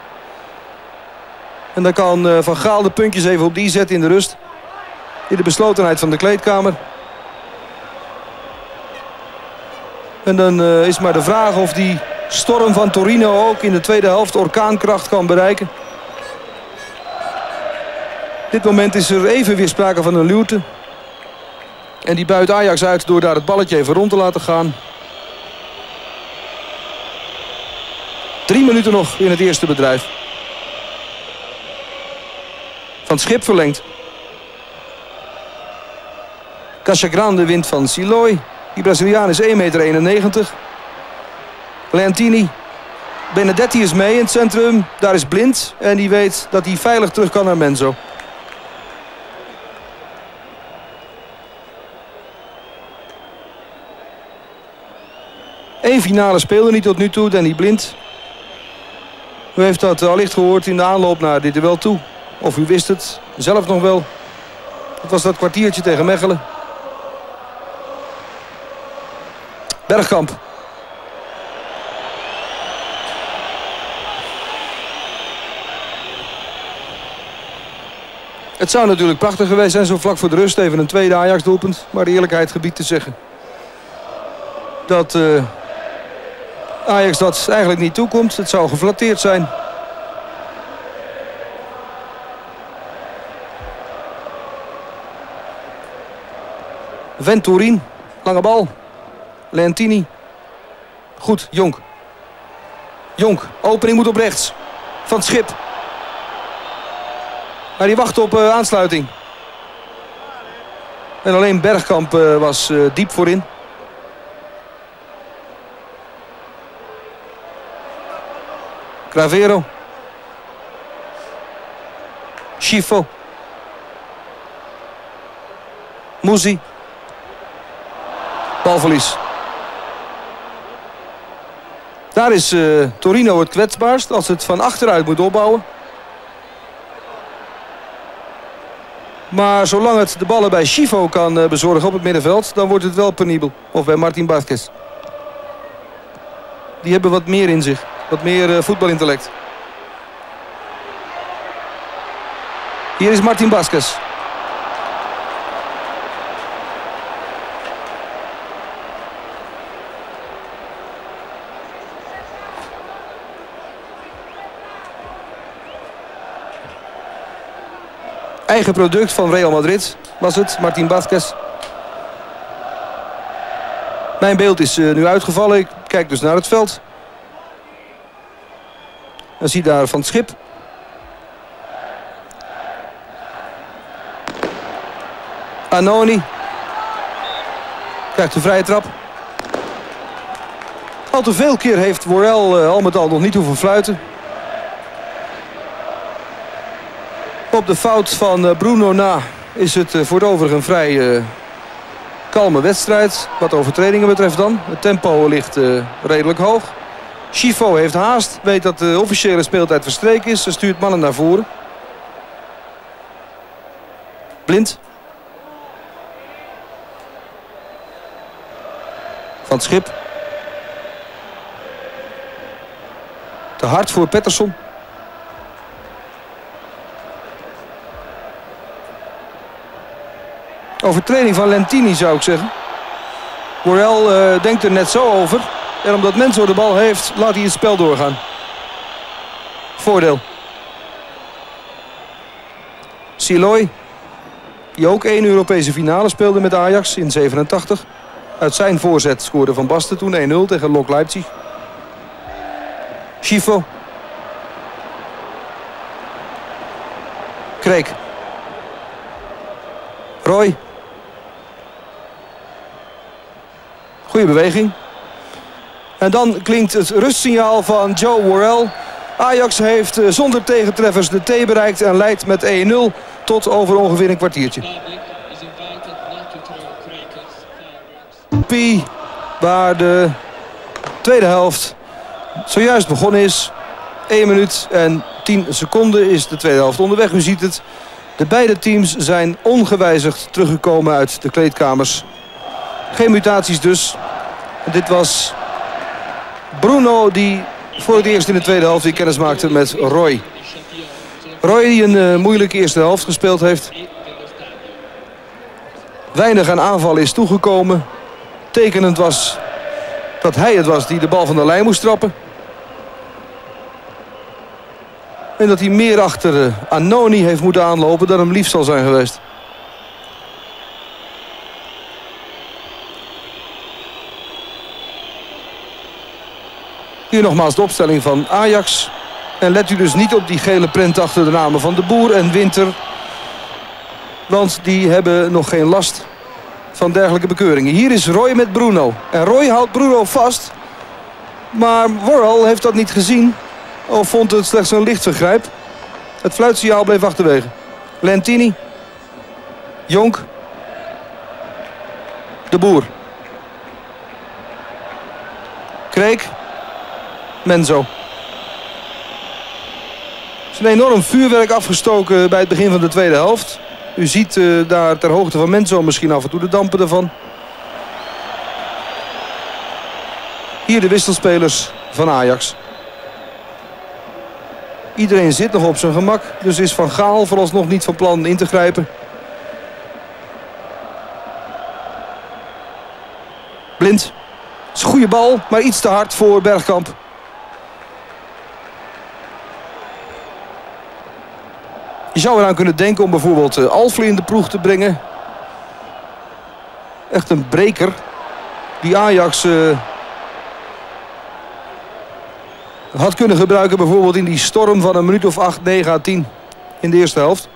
En dan kan Van Gaal de puntjes even op die zetten in de rust. In de beslotenheid van de kleedkamer. En dan is maar de vraag of die storm van Torino ook in de tweede helft orkaankracht kan bereiken. Op dit moment is er even weer sprake van een luwte. En die buit Ajax uit door daar het balletje even rond te laten gaan. 3 minuten nog in het eerste bedrijf. Van Schip verlengt. Casagrande wint van Siloy. Die Braziliaan is 1,91 meter. Lentini. Benedetti is mee in het centrum. Daar is Blind. En die weet dat hij veilig terug kan naar Menzo. Eén finale speelde niet tot nu toe, Danny Blind. U heeft dat allicht gehoord in de aanloop naar dit duel toe. Of u wist het zelf nog wel. Het was dat kwartiertje tegen Mechelen. Bergkamp. Het zou natuurlijk prachtig geweest zijn, zo vlak voor de rust. Even een tweede Ajax-doelpunt. Maar de eerlijkheid gebiedt te zeggen dat Ajax dat eigenlijk niet toekomt. Het zou geflatteerd zijn. Venturin. Lange bal. Lentini. Goed, Jonk. Jonk, opening moet op rechts. Van 't Schip. Maar die wacht op aansluiting. En alleen Bergkamp was diep voorin. Cravero. Schifo. Muzi. Balverlies. Daar is Torino het kwetsbaarst als het van achteruit moet opbouwen. Maar zolang het de ballen bij Schifo kan bezorgen op het middenveld, dan wordt het wel penibel. Of bij Martin Vázquez. Die hebben wat meer in zich. Wat meer voetbalintellect. Hier is Martin Vázquez. Eigen product van Real Madrid was het, Martin Vázquez. Mijn beeld is nu uitgevallen. Ik kijk dus naar het veld. Dan zie je daar Van 't Schip. Annoni. Krijgt de vrije trap. Al te veel keer heeft Worrell al met al nog niet hoeven fluiten. Op de fout van Bruno na is het voor het overige een vrij kalme wedstrijd. Wat overtredingen betreft dan. Het tempo ligt redelijk hoog. Schifo heeft haast. Weet dat de officiële speeltijd verstreken is. Ze stuurt mannen naar voren. Blind. Van 't Schip. Te hard voor Pettersson. Overtreding van Lentini zou ik zeggen. Worrell denkt er net zo over. En omdat Menzo de bal heeft, laat hij het spel doorgaan. Voordeel. Siloy. Die ook 1 Europese finale speelde met Ajax in 87. Uit zijn voorzet scoorde Van Basten toen 1-0 tegen Lok Leipzig. Schifo. Kreek. Roy. Goeie beweging. En dan klinkt het rustsignaal van Joe Worrell. Ajax heeft zonder tegentreffers de T bereikt en leidt met 1-0 tot over ongeveer een kwartiertje. Waar de tweede helft zojuist begonnen is. 1 minuut en 10 seconden is de tweede helft onderweg. U ziet het. De beide teams zijn ongewijzigd teruggekomen uit de kleedkamers. Geen mutaties dus. Dit was Bruno die voor het eerst in de tweede helft weer kennis maakte met Roy. Roy die een moeilijke eerste helft gespeeld heeft. Weinig aan aanval is toegekomen. Tekenend was dat hij het was die de bal van de lijn moest trappen. En dat hij meer achter Annoni heeft moeten aanlopen dan hem lief zal zijn geweest. Hier nogmaals de opstelling van Ajax. En let u dus niet op die gele prent achter de namen van De Boer en Winter. Want die hebben nog geen last van dergelijke bekeuringen. Hier is Roy met Bruno. En Roy houdt Bruno vast. Maar Worrell heeft dat niet gezien. Of vond het slechts een licht vergrijp. Het fluitsignaal bleef achterwege. Lentini. Jonk. De Boer. Kreek. Menzo. Er is een enorm vuurwerk afgestoken bij het begin van de tweede helft. U ziet daar ter hoogte van Menzo misschien af en toe de dampen ervan. Hier de wisselspelers van Ajax. Iedereen zit nog op zijn gemak. Dus is Van Gaal vooralsnog niet van plan in te grijpen. Blind. Het is een goede bal, maar iets te hard voor Bergkamp. Je zou eraan kunnen denken om bijvoorbeeld Alfli in de ploeg te brengen. Echt een breker. Die Ajax had kunnen gebruiken bijvoorbeeld in die storm van een minuut of 8, 9 à 10 in de eerste helft.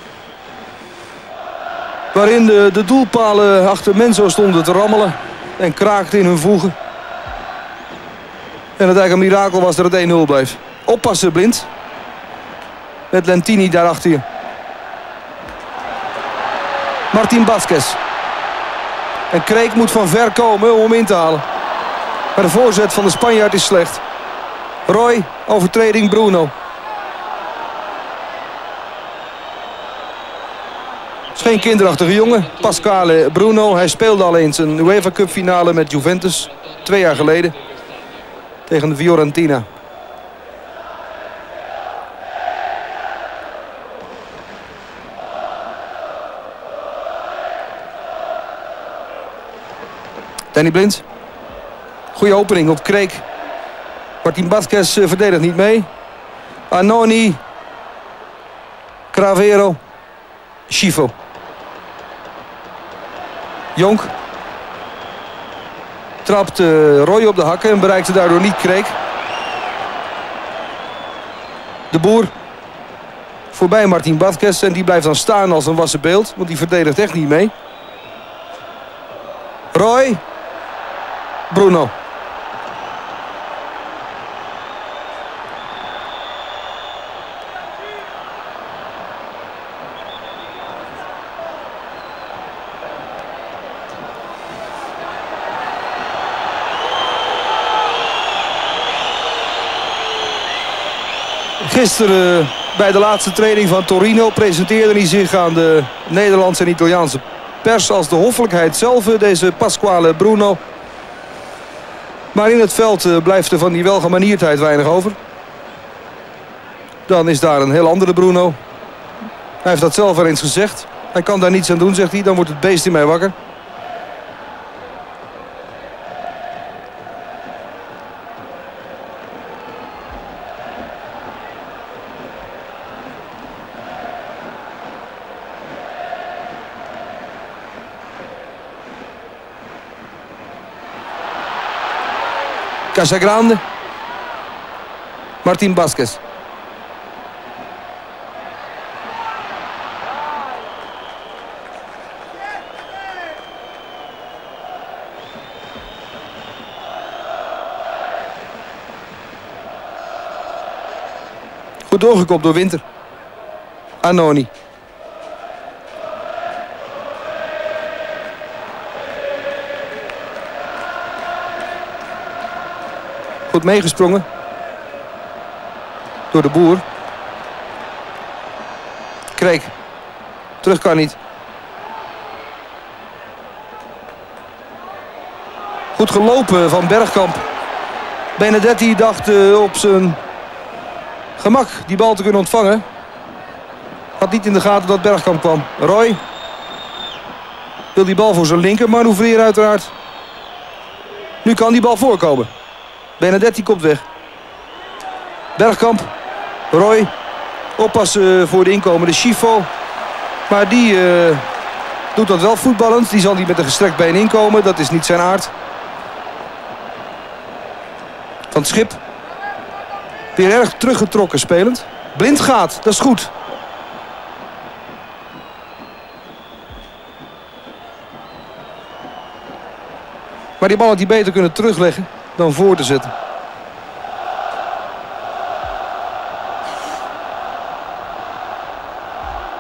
Waarin de doelpalen achter Menzo stonden te rammelen en kraakten in hun voegen. En het eigenlijk een mirakel was dat het 1-0 bleef. Oppassen, Blind. Met Lentini daarachter je. Martín Vázquez. En Kreek moet van ver komen om in te halen. Maar de voorzet van de Spanjaard is slecht. Roy, overtreding Bruno. Het is geen kinderachtige jongen. Pasquale Bruno. Hij speelde al eens een UEFA Cup finale met Juventus. 2 jaar geleden. Tegen de Fiorentina. Danny Blind. Goeie opening op Kreek. Martín Vázquez verdedigt niet mee. Annoni. Cravero. Schifo. Jonk. Trapt Roy op de hakken en bereikte daardoor niet Kreek. De Boer. Voorbij Martín Vázquez en die blijft dan staan als een wassen beeld. Want die verdedigt echt niet mee. Roy. Bruno. Gisteren bij de laatste training van Torino presenteerde hij zich aan de Nederlandse en Italiaanse pers als de hoffelijkheid zelf, deze Pasquale Bruno. Maar in het veld blijft er van die welgemanierdheid weinig over. Dan is daar een heel andere Bruno. Hij heeft dat zelf al eens gezegd. Hij kan daar niets aan doen, zegt hij. Dan wordt het beest in mij wakker. Casagrande. Martín Vázquez. Goed doorgekopt door Winter. Annoni. Goed meegesprongen. Door de Boer. Kreek. Terug kan niet. Goed gelopen van Bergkamp. Benedetti dacht op zijn gemak die bal te kunnen ontvangen. Had niet in de gaten dat Bergkamp kwam. Roy. Wil die bal voor zijn linker manoeuvreren uiteraard. Nu kan die bal voorkomen. Benedetti komt weg. Bergkamp. Roy. Oppassen voor de inkomende Schifo. Maar die doet dat wel voetballend. Die zal niet met een gestrekt been inkomen. Dat is niet zijn aard. Van het Schip. Weer erg teruggetrokken spelend. Blind gaat. Dat is goed. Maar die bal had hij beter kunnen terugleggen dan voor te zetten.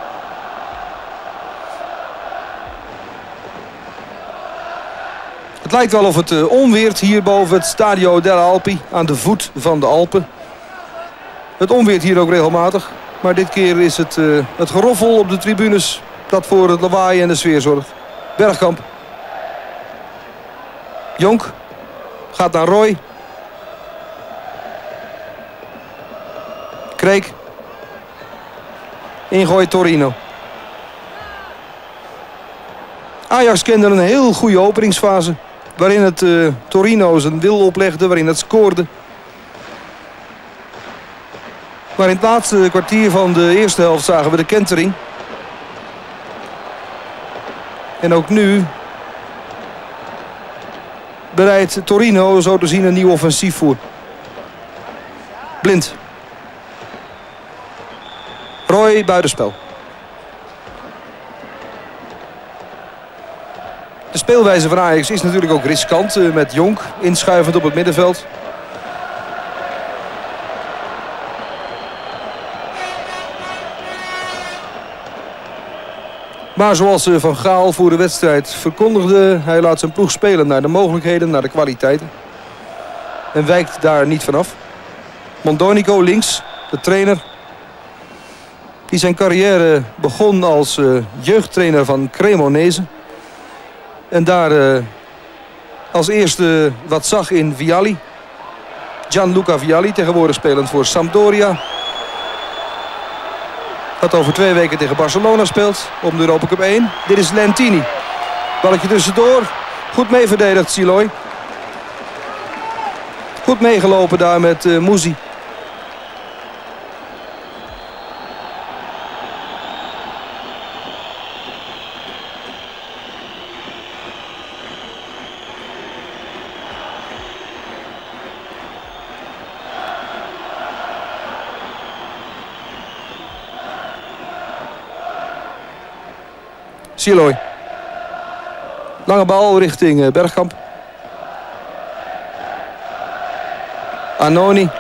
Het Het lijkt wel of het onweert hier boven het Stadio delle Alpi. Aan de voet van de Alpen. Het onweert hier ook regelmatig. Maar dit keer is het geroffel op de tribunes dat voor het lawaai en de sfeer zorgt. Bergkamp. Jonk. Gaat naar Roy. Kreek. Ingooi Torino. Ajax kende een heel goede openingsfase. Waarin het Torino zijn wil oplegde. Waarin het scoorde. Maar in het laatste kwartier van de eerste helft zagen we de kentering. En ook nu bereidt Torino zo te zien een nieuw offensief voor. Blind. Roy buitenspel. De speelwijze van Ajax is natuurlijk ook riskant. Met Jonk inschuivend op het middenveld. Maar zoals Van Gaal voor de wedstrijd verkondigde, hij laat zijn ploeg spelen naar de mogelijkheden, naar de kwaliteiten. En wijkt daar niet vanaf. Mondonico links, de trainer. Die zijn carrière begon als jeugdtrainer van Cremonese. En daar als eerste wat zag in Vialli. Gianluca Vialli, tegenwoordig spelend voor Sampdoria. Dat over 2 weken tegen Barcelona speelt om de Europa Cup 1. Dit is Lentini. Balletje tussendoor. Goed mee verdedigd, Siloy. Goed meegelopen daar met Muzi. Siloy. Lange bal richting Bergkamp. Annoni.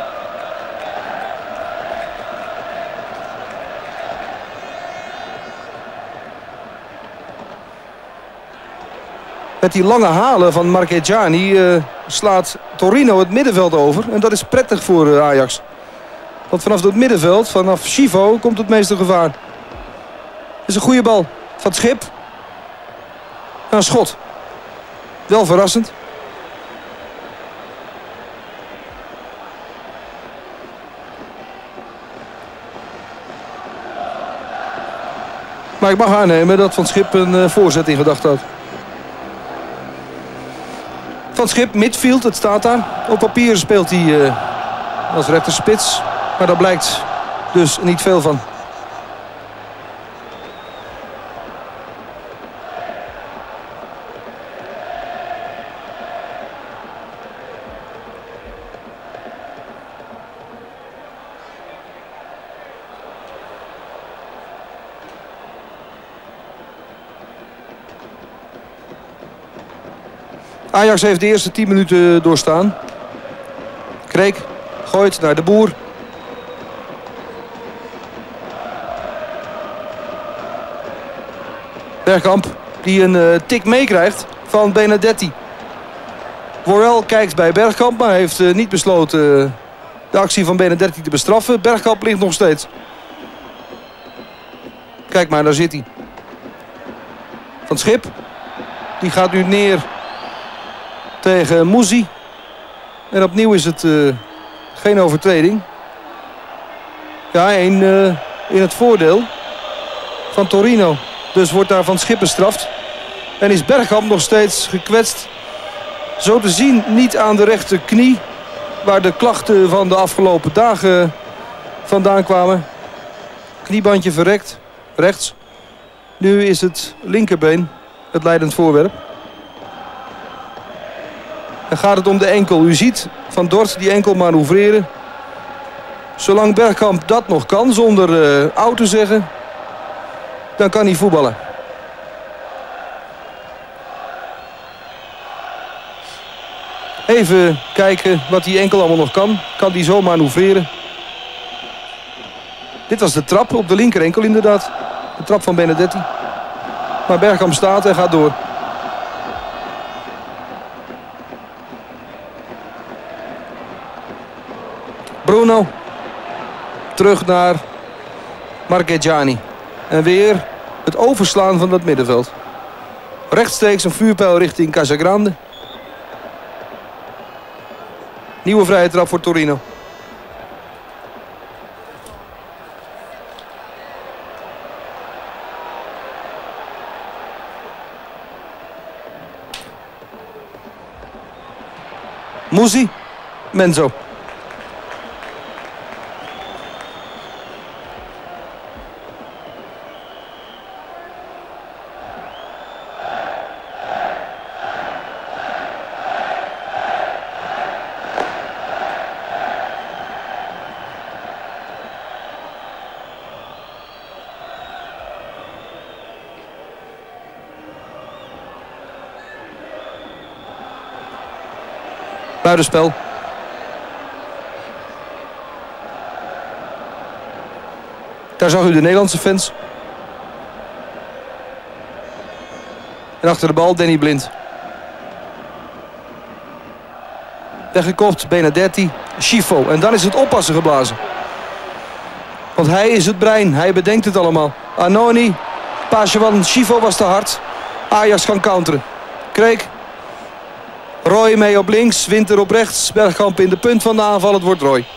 Met die lange halen van Marchegiani slaat Torino het middenveld over. En dat is prettig voor Ajax. Want vanaf het middenveld, vanaf Chivo, komt het meeste gevaar. Het is een goede bal. Van Schip. Een schot. Wel verrassend. Maar ik mag aannemen dat Van Schip een voorzet in gedachten had. Van Schip, midfield, het staat daar. Op papier speelt hij als rechterspits. Maar daar blijkt dus niet veel van. Ajax heeft de eerste 10 minuten doorstaan. Kreek gooit naar de Boer. Bergkamp die een tik meekrijgt van Benedetti. Worrell kijkt bij Bergkamp, maar heeft niet besloten de actie van Benedetti te bestraffen. Bergkamp ligt nog steeds. Kijk maar, daar zit hij. Van Schip. Die gaat nu neer tegen Muzi. En opnieuw is het geen overtreding. Ja, in het voordeel van Torino. Dus wordt daar Van Schip bestraft. En is Bergkamp nog steeds gekwetst. Zo te zien niet aan de rechterknie. Waar de klachten van de afgelopen dagen vandaan kwamen. Kniebandje verrekt. Rechts. Nu is het linkerbeen het leidend voorwerp. Dan gaat het om de enkel. U ziet Van Dort die enkel manoeuvreren. Zolang Bergkamp dat nog kan, zonder oud te zeggen, dan kan hij voetballen. Even kijken wat die enkel allemaal nog kan. Kan die zo manoeuvreren? Dit was de trap op de linker enkel inderdaad. De trap van Benedetti. Maar Bergkamp staat en gaat door. Bruno. Terug naar Marchegiani. En weer het overslaan van dat middenveld. Rechtstreeks een vuurpijl richting Casagrande. Nieuwe vrije trap voor Torino. Musi, Menzo. Buitenspel. Daar zag u de Nederlandse fans. En achter de bal Danny Blind. Weggekopt, Benedetti, Schifo. En dan is het oppassen geblazen. Want hij is het brein, hij bedenkt het allemaal. Annoni, paasje van Schifo was te hard. Ajax kan counteren. Kreek. Roy mee op links, Winter op rechts. Bergkamp in de punt van de aanval, het wordt Roy.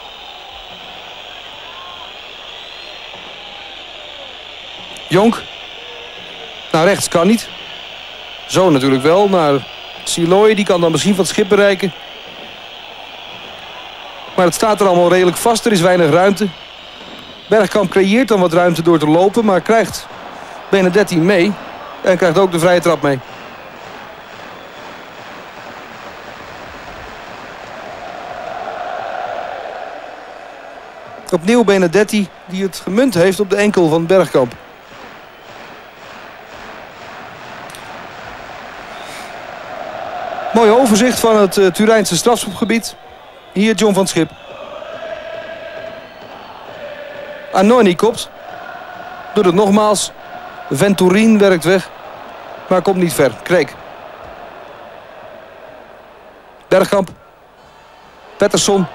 Jonk. Naar rechts kan niet. Zo natuurlijk wel, naar Siloy. Die kan dan misschien van het schip bereiken. Maar het staat er allemaal redelijk vast, er is weinig ruimte. Bergkamp creëert dan wat ruimte door te lopen, maar krijgt Benedetti mee. En krijgt ook de vrije trap mee. Opnieuw Benedetti die het gemunt heeft op de enkel van Bergkamp. Mooi overzicht van het Turijnse strafschopgebied. Hier John van 't Schip. Annoni kopt. Doet het nogmaals. Venturin werkt weg. Maar komt niet ver. Kreek. Bergkamp. Pettersson.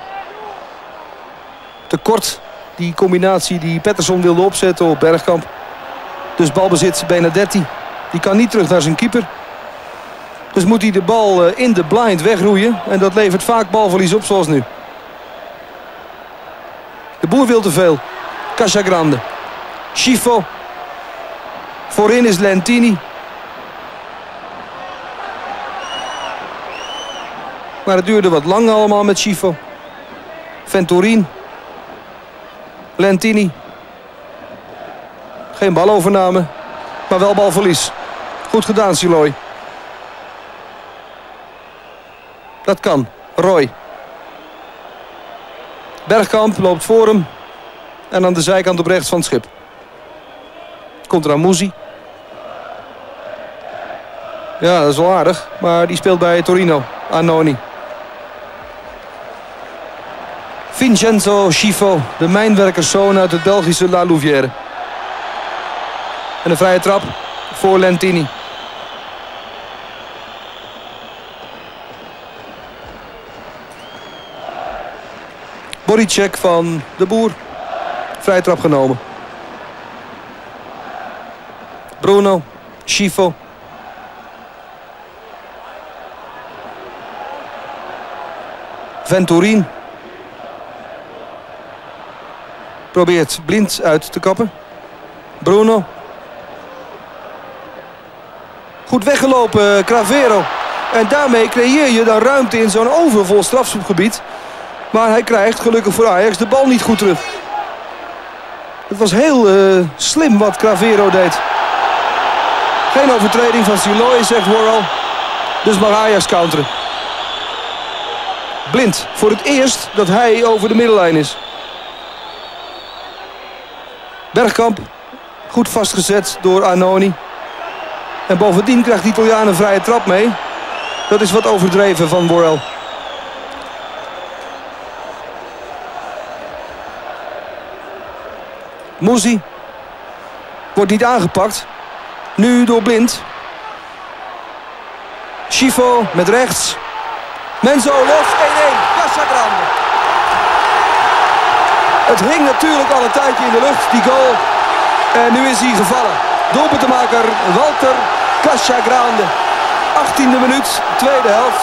Te kort die combinatie die Pettersson wilde opzetten op Bergkamp. Dus balbezit Benedetti. Die kan niet terug naar zijn keeper. Dus moet hij de bal in de blind wegroeien. En dat levert vaak balverlies op zoals nu. De Boer wil te veel. Casagrande. Schifo. Voorin is Lentini. Maar het duurde wat lang allemaal met Schifo. Venturin. Lentini. Geen balovername. Maar wel balverlies. Goed gedaan Siloy. Dat kan. Roy. Bergkamp loopt voor hem. En aan de zijkant op rechts van het schip. Komt er aan Musi. Ja, dat is wel aardig. Maar die speelt bij Torino. Annoni. Vincenzo Schifo. De mijnwerkerszoon uit het Belgische La Louvière. En een vrije trap voor Lentini. Bodycheck van de Boer. Vrije trap genomen. Bruno. Schifo. Venturin. Probeert Blind uit te kappen. Bruno. Goed weggelopen Cravero. En daarmee creëer je dan ruimte in zo'n overvol strafschopgebied. Maar hij krijgt, gelukkig voor Ajax, de bal niet goed terug. Het was heel slim wat Cravero deed. Geen overtreding van Siloy, zegt Worrell. Dus mag Ajax counteren. Blind, voor het eerst dat hij over de middellijn is. Bergkamp, goed vastgezet door Annoni. En bovendien krijgt de Italiaan een vrije trap mee. Dat is wat overdreven van Worrell. Musi wordt niet aangepakt. Nu door Blind. Schifo met rechts. Menzo los, 1-1. Casagrande. Het hing natuurlijk al een tijdje in de lucht, die goal. En nu is hij gevallen. Doelpuntenmaker Walter Casagrande. 18e minuut, tweede helft.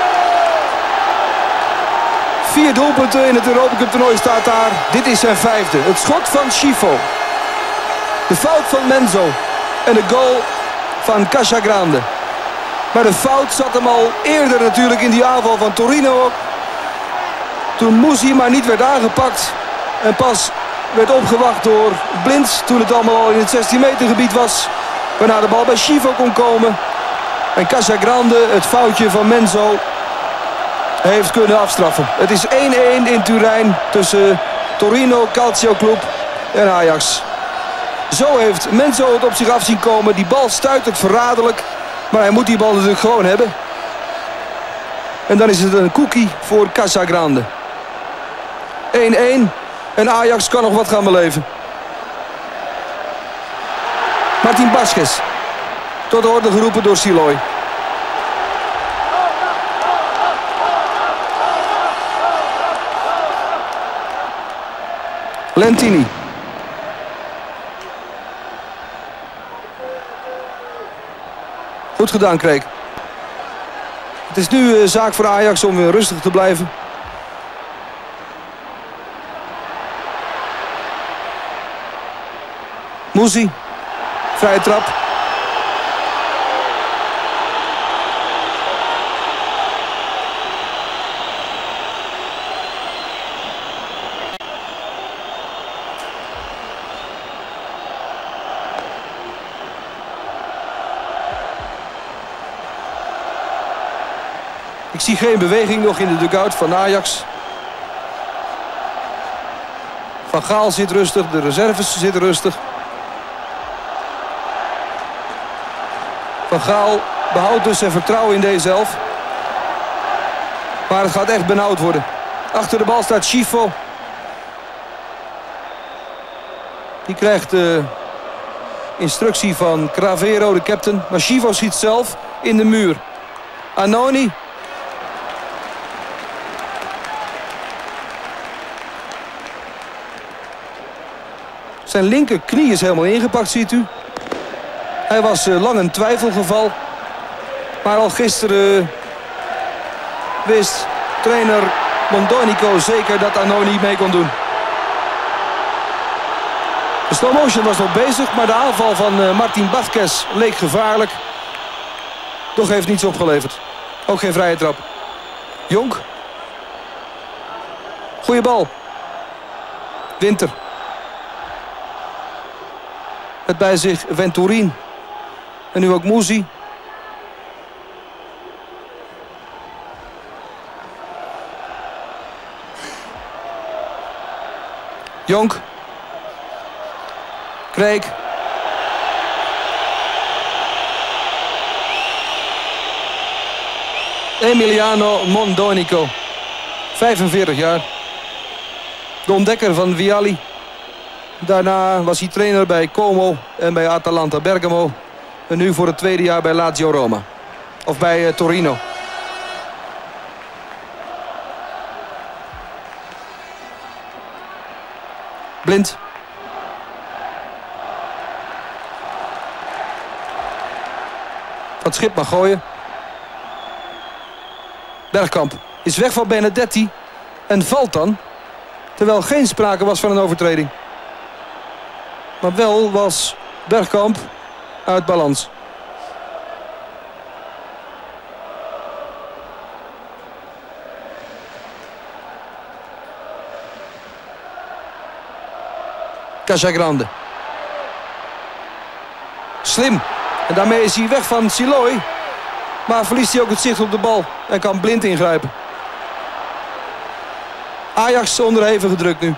4 doelpunten in het Europa Cup toernooi staat daar. Dit is zijn 5e. Het schot van Schifo. De fout van Menzo. En de goal van Casagrande. Maar de fout zat hem al eerder natuurlijk in die aanval van Torino. Toen Musi maar niet werd aangepakt. En pas werd opgewacht door Blind. Toen het allemaal al in het 16 meter gebied was. Waarna de bal bij Schifo kon komen. En Casagrande, het foutje van Menzo, heeft kunnen afstraffen. Het is 1-1 in Turijn tussen Torino Calcio Club en Ajax. Zo heeft Menzo het op zich af zien komen. Die bal stuitert verraderlijk. Maar hij moet die bal natuurlijk gewoon hebben. En dan is het een cookie voor Casagrande. 1-1. En Ajax kan nog wat gaan beleven. Martin Vázquez. Tot de orde geroepen door Siloy. Lentini. Goed gedaan, Kreek. Het is nu zaak voor Ajax om weer rustig te blijven. Musi. Vrije trap. Ik zie geen beweging nog in de dugout van Ajax. Van Gaal zit rustig, de reserves zitten rustig. Van Gaal behoudt dus zijn vertrouwen in deze elf. Maar het gaat echt benauwd worden. Achter de bal staat Schifo. Die krijgt de instructie van Cravero, de captain. Maar Schifo schiet zelf in de muur. Annoni. Zijn linkerknie is helemaal ingepakt, ziet u. Hij was lang een twijfelgeval. Maar al gisteren wist trainer Mondonico zeker dat Annoni mee kon doen. De slow motion was nog bezig, maar de aanval van Martin Vázquez leek gevaarlijk. Toch heeft niets opgeleverd. Ook geen vrije trap. Jonk. Goeie bal. Winter. Met bij zich Venturin. En nu ook Musi. Jonk. Kreek. Emiliano Mondonico. 45 jaar. De ontdekker van Vialli. Daarna was hij trainer bij Como en bij Atalanta Bergamo. En nu voor het tweede jaar bij Lazio Roma. Of bij Torino. Blind. Het schip mag gooien. Bergkamp is weg van Benedetti. En valt dan. Terwijl geen sprake was van een overtreding. Maar wel was Bergkamp uit balans. Casagrande. Slim. En daarmee is hij weg van Siloy. Maar verliest hij ook het zicht op de bal. En kan Blind ingrijpen. Ajax onder hevige druk nu.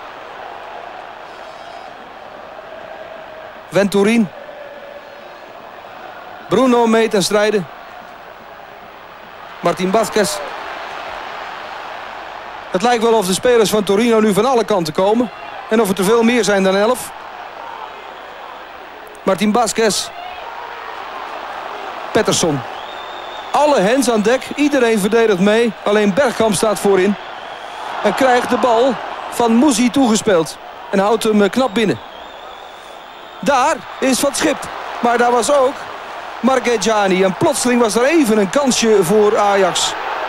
Venturin. Bruno mee ten strijde. Martin Vázquez. Het lijkt wel of de spelers van Torino nu van alle kanten komen. En of het er veel meer zijn dan 11. Martin Vázquez. Pettersson. Alle hens aan dek. Iedereen verdedigt mee. Alleen Bergkamp staat voorin. En krijgt de bal van Muzi toegespeeld. En houdt hem knap binnen. Daar is Van 't Schip. Maar daar was ook Marchegiani. En plotseling was er even een kansje voor Ajax.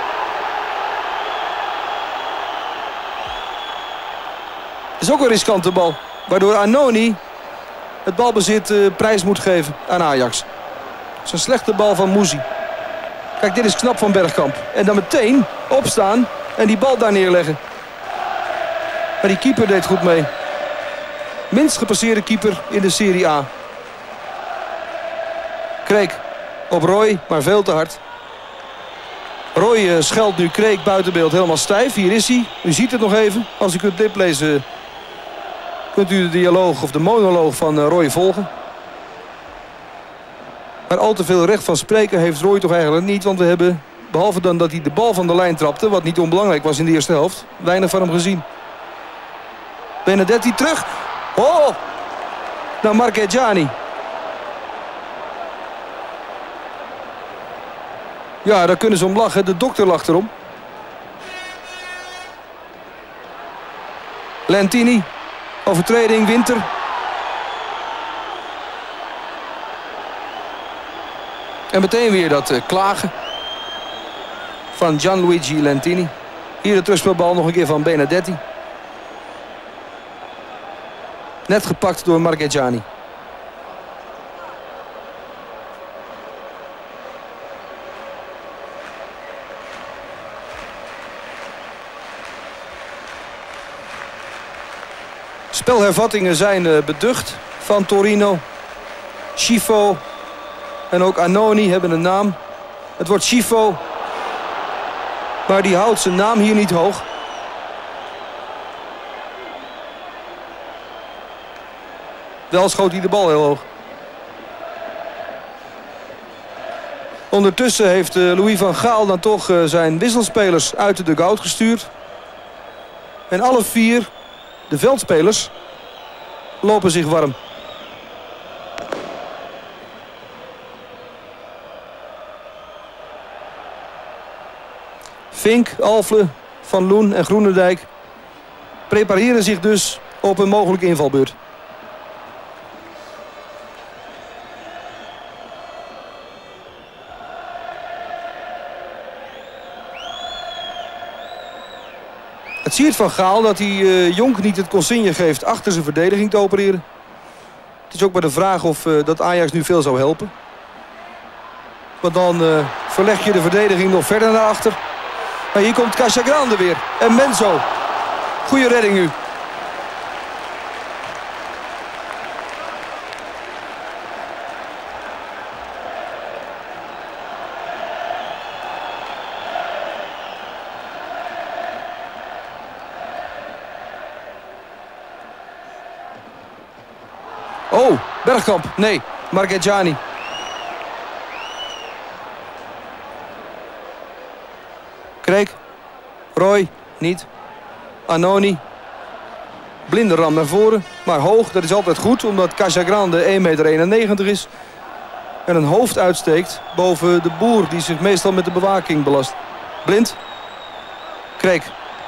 Dat is ook een riskante bal. Waardoor Annoni het balbezit prijs moet geven aan Ajax. Dat is een slechte bal van Muzi. Kijk, dit is knap van Bergkamp. En dan meteen opstaan en die bal daar neerleggen. Maar die keeper deed goed mee. Minst gepasseerde keeper in de Serie A. Kreek op Roy, maar veel te hard. Roy scheldt nu Kreek buitenbeeld helemaal stijf. Hier is hij. U ziet het nog even. Als u kunt lezen, kunt u de dialoog of de monoloog van Roy volgen. Maar al te veel recht van spreken heeft Roy toch eigenlijk niet. Want we hebben, behalve dan dat hij de bal van de lijn trapte, wat niet onbelangrijk was in de eerste helft, weinig van hem gezien. Benedetti terug. Oh! Naar Marchegiani. Ja, daar kunnen ze om lachen. De dokter lacht erom. Lentini. Overtreding, Winter. En meteen weer dat klagen van Gianluigi Lentini. Hier de terugspelbal nog een keer van Benedetti. Net gepakt door Marchegiani. Spelhervattingen zijn beducht van Torino. Schifo en ook Annoni hebben een naam. Het wordt Schifo. Maar die houdt zijn naam hier niet hoog. Wel schoot hij de bal heel hoog. Ondertussen heeft Louis van Gaal dan toch zijn wisselspelers uit de dugout gestuurd. En alle 4, de veldspelers, lopen zich warm. Vink, Alfle, Van Loen en Groenendijk prepareren zich dus op een mogelijke invalbeurt. Het siert Van Gaal dat hij Jonk niet het consigne geeft achter zijn verdediging te opereren. Het is ook maar de vraag of dat Ajax nu veel zou helpen. Want dan verleg je de verdediging nog verder naar achter. Maar hier komt Casagrande weer. En Menzo. Goeie redding nu. Oh, Bergkamp. Nee, Marchegiani. Kreek. Roy. Niet. Annoni. Blinde ram naar voren. Maar hoog, dat is altijd goed. Omdat Casagrande 1,91 meter is. En een hoofd uitsteekt boven de boer. Die zich meestal met de bewaking belast. Blind. Kreek.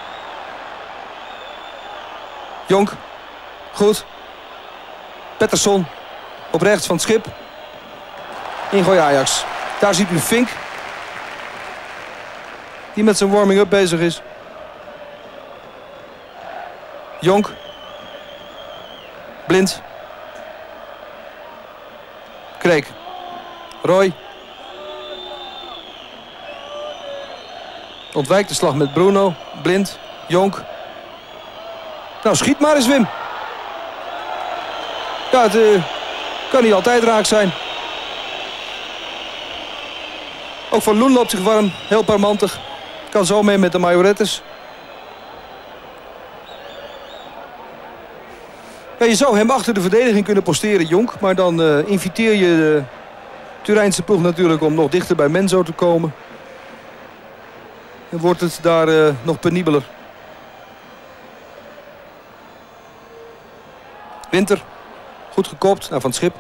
Jonk. Goed. Pettersson op rechts van 't Schip. Ingooi Ajax. Daar ziet u Vink. Die met zijn warming-up bezig is. Jonk. Blind. Kreek. Roy. Ontwijkt de slag met Bruno. Blind. Jonk. Nou, schiet maar eens, Wim. Ja, het kan niet altijd raak zijn. Ook Van Loen loopt zich warm. Heel parmantig. Kan zo mee met de majorettes. Ja, je zou hem achter de verdediging kunnen posteren, Jonk. Maar dan inviteer je de Turijnse ploeg natuurlijk om nog dichter bij Menzo te komen. En wordt het daar nog penibeler. Winter. Goed gekopt naar Van 't Schip.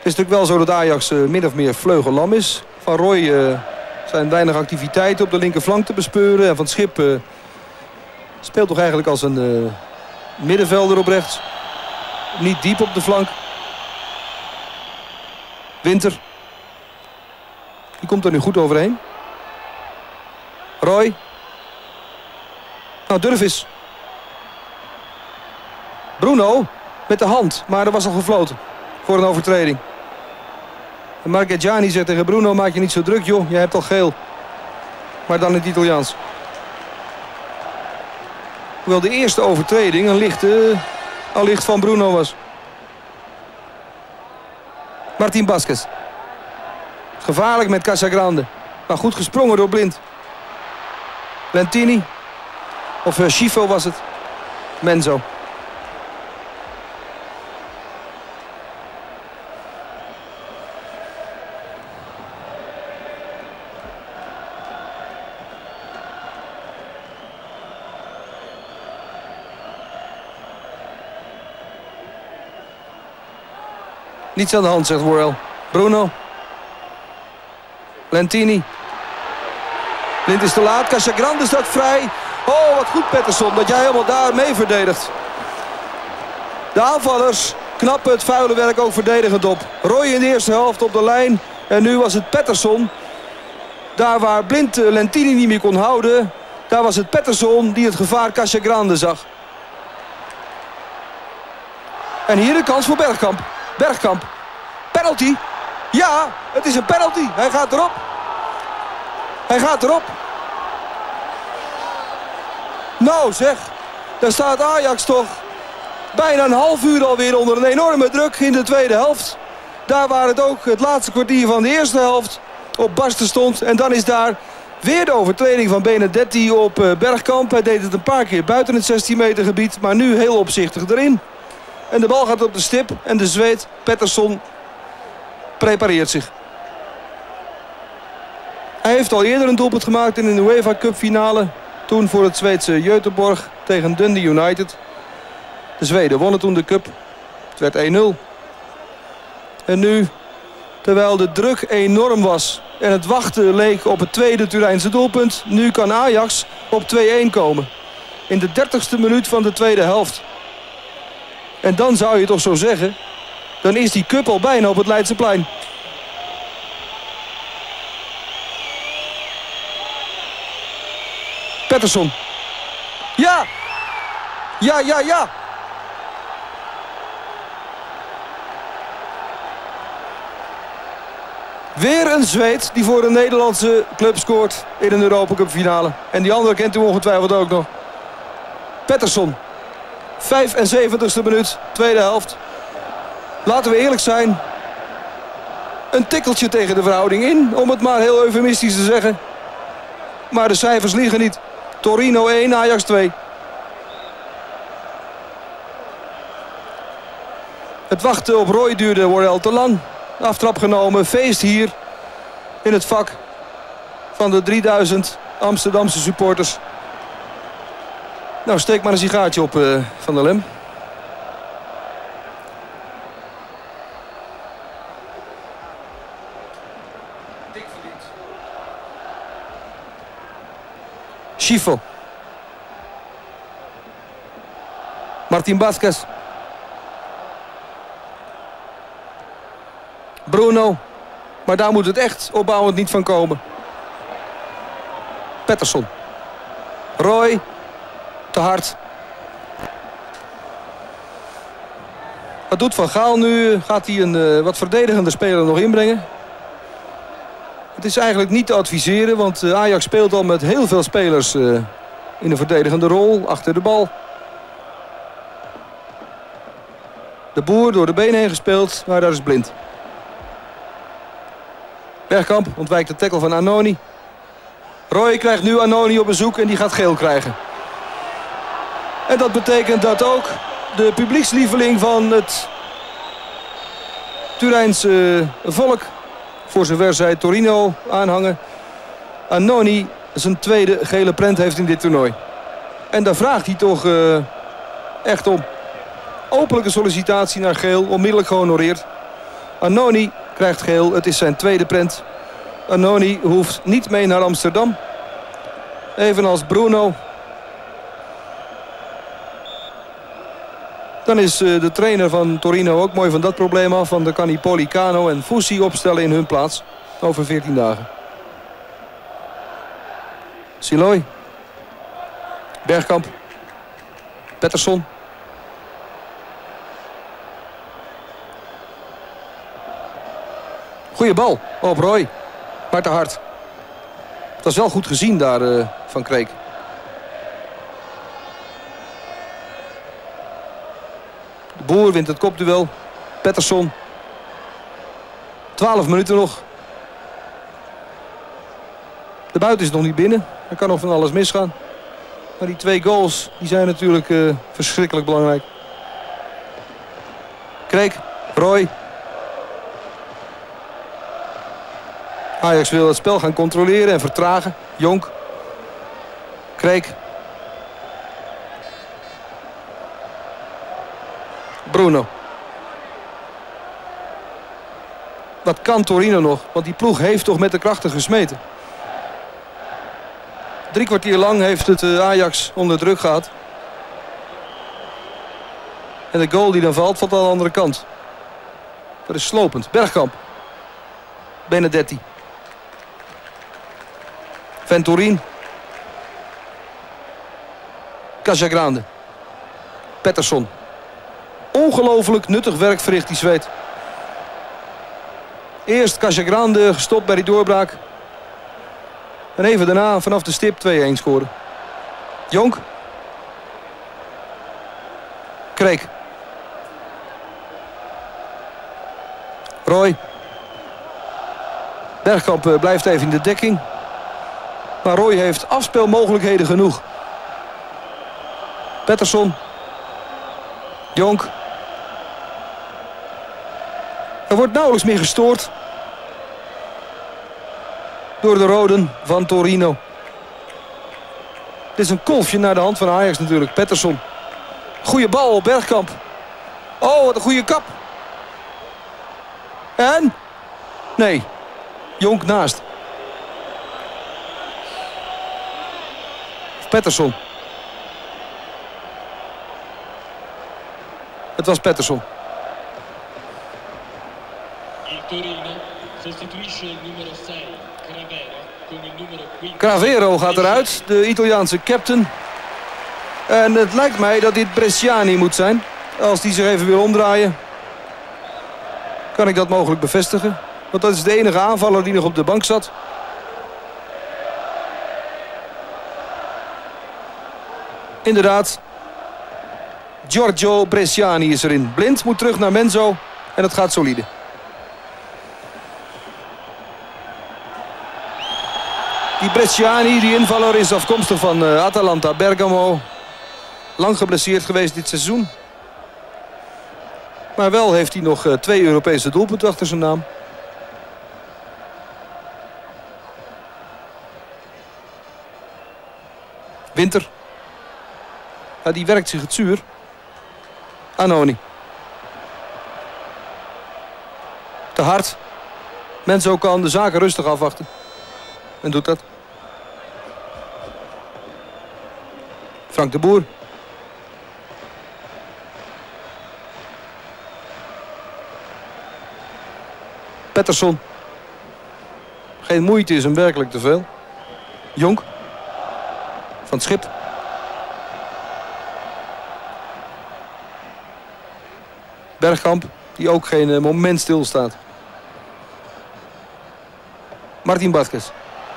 Het is natuurlijk wel zo dat Ajax min of meer vleugellam is. Van Roy zijn weinig activiteiten op de linkerflank te bespeuren. En Van Schip speelt toch eigenlijk als een middenvelder op rechts. Niet diep op de flank. Winter. Die komt er nu goed overheen. Roy. Nou, Durvis. Bruno met de hand. Maar er was al gefloten voor een overtreding. En Marchegiani zegt tegen Bruno: maak je niet zo druk, joh. Jij hebt al geel. Maar dan in het Italiaans. Hoewel de eerste overtreding een licht van Bruno was. Martín Vázquez. Gevaarlijk met Casagrande. Maar goed gesprongen door Blind. Lentini. Of Schifo was het. Menzo. Niets aan de hand, zegt Worrell. Bruno. Lentini. Blind is te laat. Casagrande staat vrij. Oh, wat goed, Pettersson, dat jij helemaal daar mee verdedigt. De aanvallers knappen het vuile werk ook verdedigend op. Roy in de eerste helft op de lijn. En nu was het Pettersson. Daar waar Blind Lentini niet meer kon houden, daar was het Pettersson die het gevaar Casagrande zag. En hier de kans voor Bergkamp. Bergkamp. Penalty. Ja, het is een penalty. Hij gaat erop. Hij gaat erop. Nou zeg, daar staat Ajax toch bijna een half uur alweer onder een enorme druk in de tweede helft. Daar waar het ook het laatste kwartier van de eerste helft op barsten stond. En dan is daar weer de overtreding van Benedetti op Bergkamp. Hij deed het een paar keer buiten het 16 meter gebied, maar nu heel opzichtig erin. En de bal gaat op de stip en de Zweed Pettersson prepareert zich. Hij heeft al eerder een doelpunt gemaakt in een UEFA Cup finale. Toen voor het Zweedse Göteborg tegen Dundee United. De Zweden wonnen toen de cup. Het werd 1-0. En nu, terwijl de druk enorm was en het wachten leek op het tweede Turijnse doelpunt, nu kan Ajax op 2-1 komen. In de 30ste minuut van de tweede helft. En dan zou je toch zo zeggen, dan is die cup al bijna op het Leidseplein. Pettersson. Ja! Ja, ja, ja! Weer een Zweed die voor een Nederlandse club scoort in een Europa Cup finale. En die andere kent u ongetwijfeld ook nog. Pettersson. 75ste minuut, tweede helft. Laten we eerlijk zijn. Een tikkeltje tegen de verhouding in, om het maar heel eufemistisch te zeggen. Maar de cijfers liegen niet. Torino 1, Ajax 2. Het wachten op Roy duurde Worrell te lang. Aftrap genomen, feest hier in het vak van de 3000 Amsterdamse supporters. Nou, steek maar een sigaartje op, Van der Lem. Dik verdiend. Schifo. Martín Vázquez. Bruno. Maar daar moet het echt opbouwend niet van komen. Pettersson. Roy. Te hard. Wat doet Van Gaal nu? Gaat hij een wat verdedigende speler nog inbrengen? Het is eigenlijk niet te adviseren, want Ajax speelt al met heel veel spelers in een verdedigende rol achter de bal. De Boer door de benen heen gespeeld, maar daar is Blind. Bergkamp ontwijkt de tackle van Annoni. Roy krijgt nu Annoni op bezoek en die gaat geel krijgen. En dat betekent dat ook de publiekslieveling van het Turijnse volk, voor zover zij Torino aanhangen, Annoni zijn tweede gele prent heeft in dit toernooi. En daar vraagt hij toch echt om. Openlijke sollicitatie naar geel, onmiddellijk gehonoreerd. Annoni krijgt geel. Het is zijn tweede prent. Annoni hoeft niet mee naar Amsterdam. Evenals Bruno. Dan is de trainer van Torino ook mooi van dat probleem af. Want dan kan hij Pollicano en Fussi opstellen in hun plaats. Over 14 dagen. Siloy. Bergkamp. Pettersson. Goeie bal op Roy. Maar te hard. Het was wel goed gezien daar van Kreek. De Boer wint het kopduel. Pettersson. 12 minuten nog. De buiten is nog niet binnen. Er kan nog van alles misgaan. Maar die 2 goals die zijn natuurlijk verschrikkelijk belangrijk. Kreek. Roy. Ajax wil het spel gaan controleren en vertragen. Jonk. Kreek. Bruno. Wat kan Torino nog? Want die ploeg heeft toch met de krachten gesmeten. 3 kwartier lang heeft het Ajax onder druk gehad. En de goal die dan valt aan de andere kant. Dat is slopend. Bergkamp. Benedetti. Venturin. Casagrande. Pettersson. Ongelooflijk nuttig werk verricht die Zweed. Eerst Casagrande gestopt bij die doorbraak. En even daarna vanaf de stip 2-1 scoren. Jonk. Kreek. Roy. Bergkamp blijft even in de dekking. Maar Roy heeft afspeelmogelijkheden genoeg. Pettersson. Jonk. Er wordt nauwelijks meer gestoord. Door de roden van Torino. Dit is een kolfje naar de hand van Ajax natuurlijk. Pettersson. Goeie bal op Bergkamp. Oh, wat een goede kap. En? Nee. Jonk naast. Pettersson. Het was Pettersson. Cravero gaat eruit, de Italiaanse captain. En het lijkt mij dat dit Bresciani moet zijn. Als die zich even wil omdraaien, kan ik dat mogelijk bevestigen. Want dat is de enige aanvaller die nog op de bank zat. Inderdaad. Giorgio Bresciani is erin. Blind moet terug naar Menzo. En dat gaat solide. Die Bresciani, die invaller, is afkomstig van Atalanta Bergamo. Lang geblesseerd geweest dit seizoen. Maar wel heeft hij nog 2 Europese doelpunten achter zijn naam. Winter. Ja, die werkt zich het zuur. Annoni. Te hard. Menzo kan de zaken rustig afwachten. En doet dat. Frank de Boer. Pettersson. Geen moeite is hem werkelijk te veel. Jonk. Van 't Schip. Bergkamp, die ook geen moment stilstaat. Martin Barthez.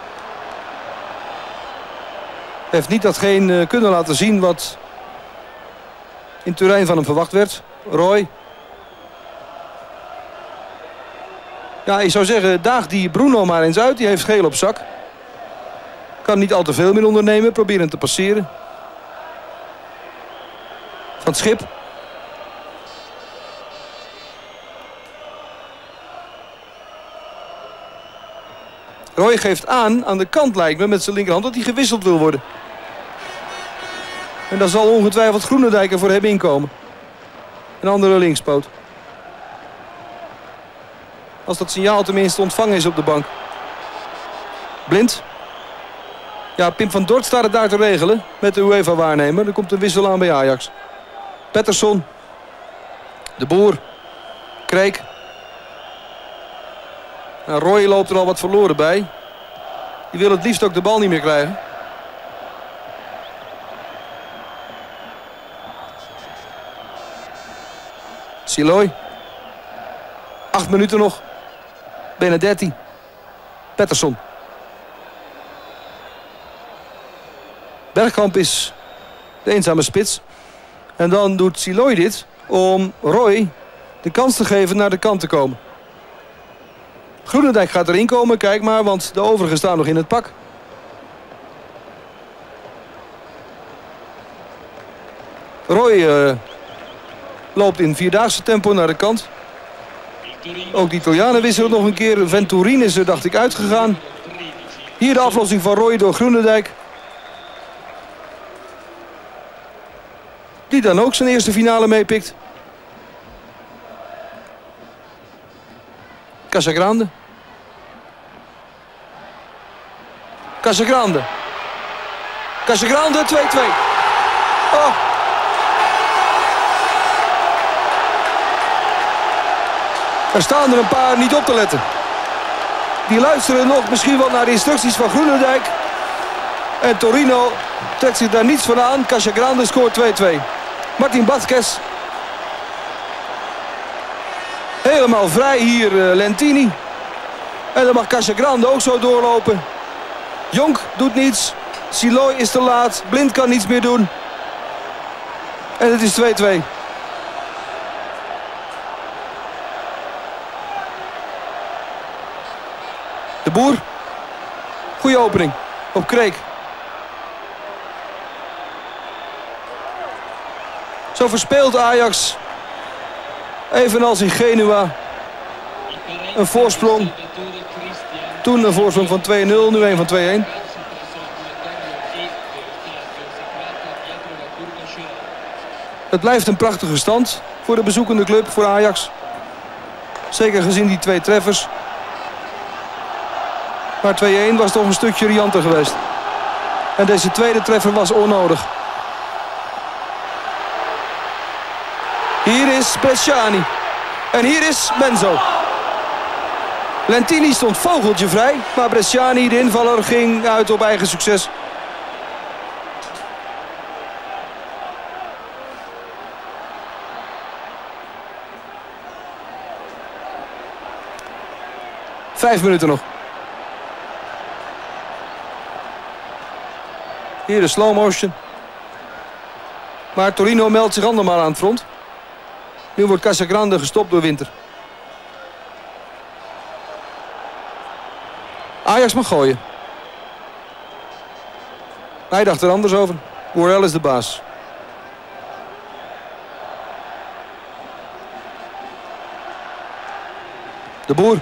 Heeft niet datgene kunnen laten zien wat in Turijn van hem verwacht werd. Roy. Ja, ik zou zeggen, daag die Bruno maar eens uit. Die heeft geel op zak. Kan niet al te veel meer ondernemen. Probeer hem te passeren. Van 't Schip. Roy geeft aan de kant lijkt me met zijn linkerhand dat hij gewisseld wil worden. En daar zal ongetwijfeld Groenendijk er voor hem inkomen. Een andere linkspoot. Als dat signaal tenminste ontvangen is op de bank. Blind. Ja, Pim van Dort staat het daar te regelen met de UEFA-waarnemer. Er komt een wissel aan bij Ajax. Pettersson. De Boer. Kreek. Nou, Roy loopt er al wat verloren bij. Die wil het liefst ook de bal niet meer krijgen. Siloy. 8 minuten nog. Benedetti. Pettersson. Bergkamp is de eenzame spits. En dan doet Siloy dit om Roy de kans te geven naar de kant te komen. Groenendijk gaat erin komen, kijk maar, want de overigen staan nog in het pak. Roy loopt in vierdaagse tempo naar de kant. Ook de Italianen wisselen nog een keer. Venturin is er, dacht ik, uitgegaan. Hier de aflossing van Roy door Groenendijk. Die dan ook zijn eerste finale meepikt. Casagrande. Casagrande. Casagrande 2-2. Oh. Er staan er een paar niet op te letten. Die luisteren nog misschien wel naar de instructies van Groenendijk. En Torino trekt zich daar niets van aan. Casagrande scoort 2-2. Martin Vázquez. Helemaal vrij hier Lentini. En dan mag Casagrande ook zo doorlopen. Jonk doet niets. Siloy is te laat. Blind kan niets meer doen. En het is 2-2. De Boer. Goeie opening. Op Kreek. Zo verspeelt Ajax. Evenals in Genua. Een voorsprong. Toen een voorsprong van 2-0. Nu een van 2-1. Het blijft een prachtige stand voor de bezoekende club, voor Ajax. Zeker gezien die 2 treffers. Maar 2-1 was toch een stukje rianter geweest. En deze tweede treffer was onnodig. Hier is Bresciani. En hier is Benzo. Lentini stond vogeltje vrij. Maar Bresciani, de invaller, ging uit op eigen succes. Vijf minuten nog. Hier de slow motion. Maar Torino meldt zich andermaal aan het front. Nu wordt Casagrande gestopt door Winter. Ajax mag gooien. Hij dacht er anders over. Borrell is de baas. De Boer.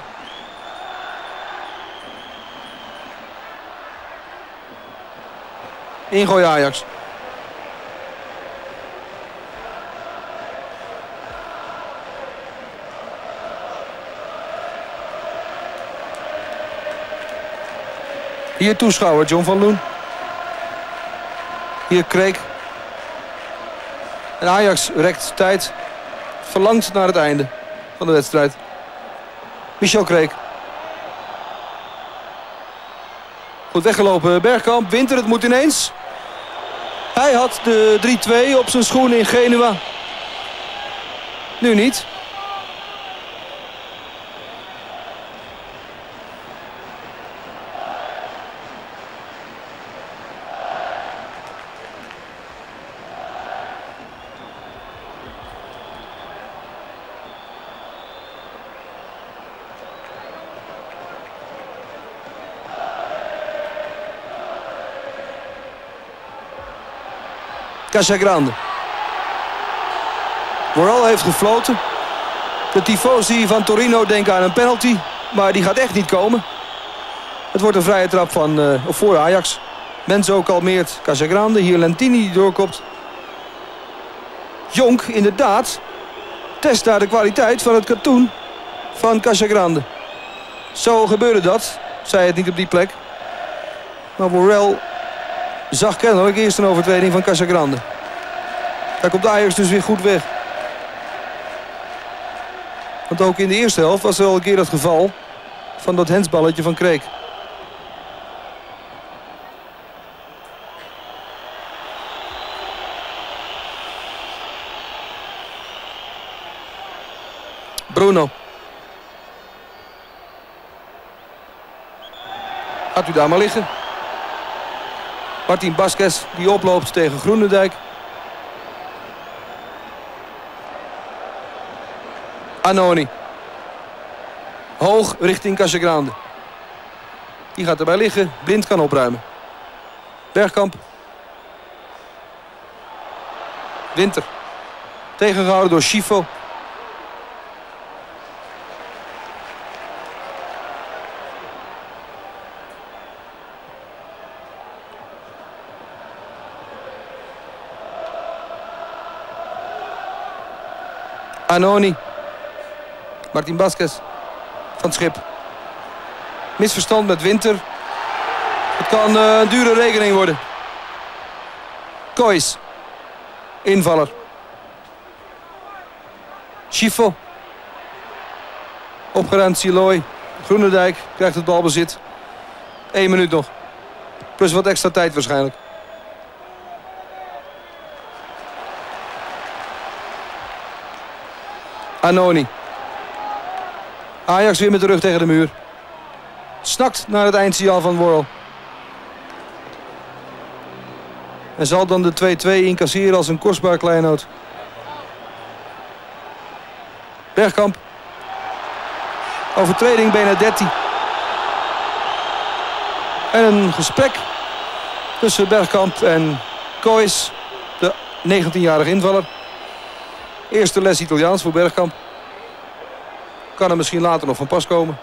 Ingooi Ajax. Hier toeschouwer John van Loen. Hier Kreek. En Ajax rekt tijd. Verlangt naar het einde van de wedstrijd. Michel Kreek. Goed weggelopen Bergkamp. Winter, het moet ineens. Hij had de 3-2 op zijn schoenen in Genua. Nu niet. Casagrande. Borrell heeft gefloten. De tifosi van Torino denken aan een penalty. Maar die gaat echt niet komen. Het wordt een vrije trap van, voor Ajax. Benzo kalmeert Casagrande. Hier Lentini die doorkopt. Jonk inderdaad test daar de kwaliteit van het katoen van Casagrande. Zo gebeurde dat. Zei het niet op die plek. Maar Worrell zag kennelijk eerst een overtreding van Casagrande. Daar komt Ajax dus weer goed weg. Want ook in de eerste helft was er al een keer het geval van dat hensballetje van Kreek. Bruno. Gaat u daar maar liggen. Martin Vasquez die oploopt tegen Groenendijk. Annoni. Hoog richting Casagrande. Die gaat erbij liggen. Blind kan opruimen. Bergkamp. Winter. Tegengehouden door Schifo. Annoni. Martin Vasquez. Van Schip. Misverstand met Winter. Het kan een dure rekening worden. Kois. Invaller. Schifo. Opgeruimd Siloy. Groenendijk krijgt het balbezit. 1 minuut nog. Plus wat extra tijd waarschijnlijk. Annoni. Ajax weer met de rug tegen de muur. Snakt naar het eindsignaal van Worrell. En zal dan de 2-2 incasseren als een kostbaar kleinood. Bergkamp. Overtreding Benedetti. En een gesprek tussen Bergkamp en Kois, de 19-jarige invaller. Eerste les Italiaans voor Bergkamp. Kan er misschien later nog van pas komen.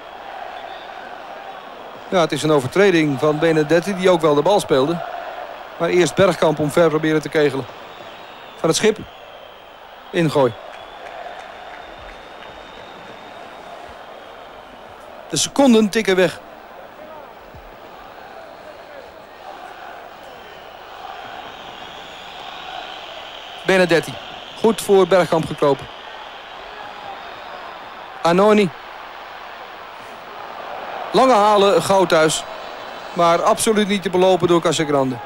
Ja, het is een overtreding van Benedetti die ook wel de bal speelde. Maar eerst Bergkamp om ver proberen te kegelen. Van het Schip. Ingooi. De seconden tikken weg. Benedetti. Goed voor Bergkamp gekropen. Annoni. Lange halen gauw thuis. Maar absoluut niet te belopen door Casagrande.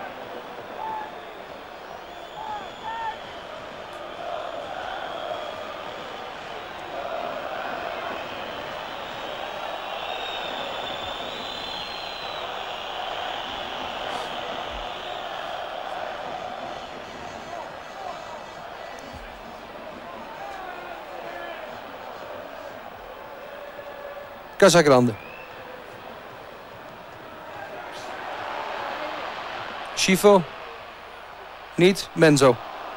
Casagrande. Schifo. Niet. Menzo.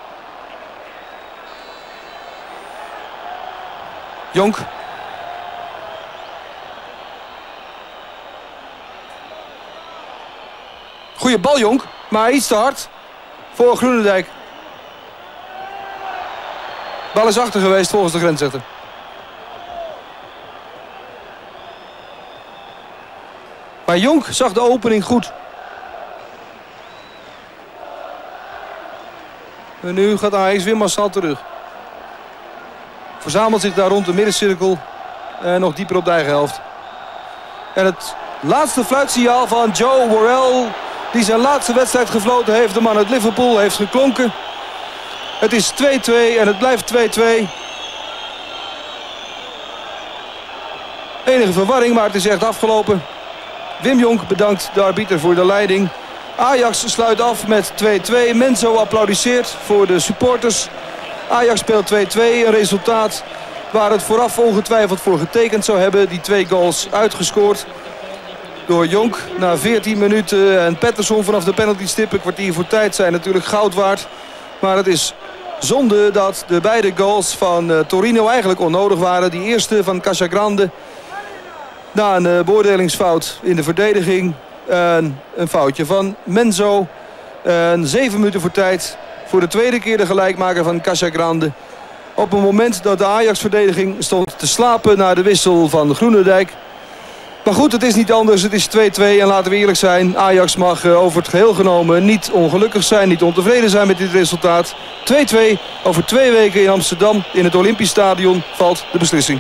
Jonk. Goeie bal, Jonk. Maar iets te hard voor Groenendijk. Bal is achter geweest volgens de grensrechter. Maar Jonk zag de opening goed. En nu gaat Ajax weer massaal terug. Verzamelt zich daar rond de middencirkel. En nog dieper op de eigen helft. En het laatste fluitsignaal van Joe Worrell, die zijn laatste wedstrijd gefloten heeft. De man uit Liverpool heeft geklonken. Het is 2-2 en het blijft 2-2. Enige verwarring, maar het is echt afgelopen. Wim Jonk bedankt de arbiter voor de leiding. Ajax sluit af met 2-2. Menzo applaudisseert voor de supporters. Ajax speelt 2-2. Een resultaat waar het vooraf ongetwijfeld voor getekend zou hebben. Die 2 goals uitgescoord door Jonk na 14 minuten. En Pettersson vanaf de penaltystip, een kwartier voor tijd, zijn natuurlijk goud waard. Maar het is zonde dat de beide goals van Torino eigenlijk onnodig waren. Die eerste van Casagrande. Na een beoordelingsfout in de verdediging. Een foutje van Menzo. 7 minuten voor tijd. Voor de tweede keer de gelijkmaker van Casagrande. Op een moment dat de Ajax-verdediging stond te slapen na de wissel van Groenendijk. Maar goed, het is niet anders. Het is 2-2 en laten we eerlijk zijn. Ajax mag over het geheel genomen niet ongelukkig zijn, niet ontevreden zijn met dit resultaat. 2-2 over 2 weken in Amsterdam in het Olympisch Stadion valt de beslissing.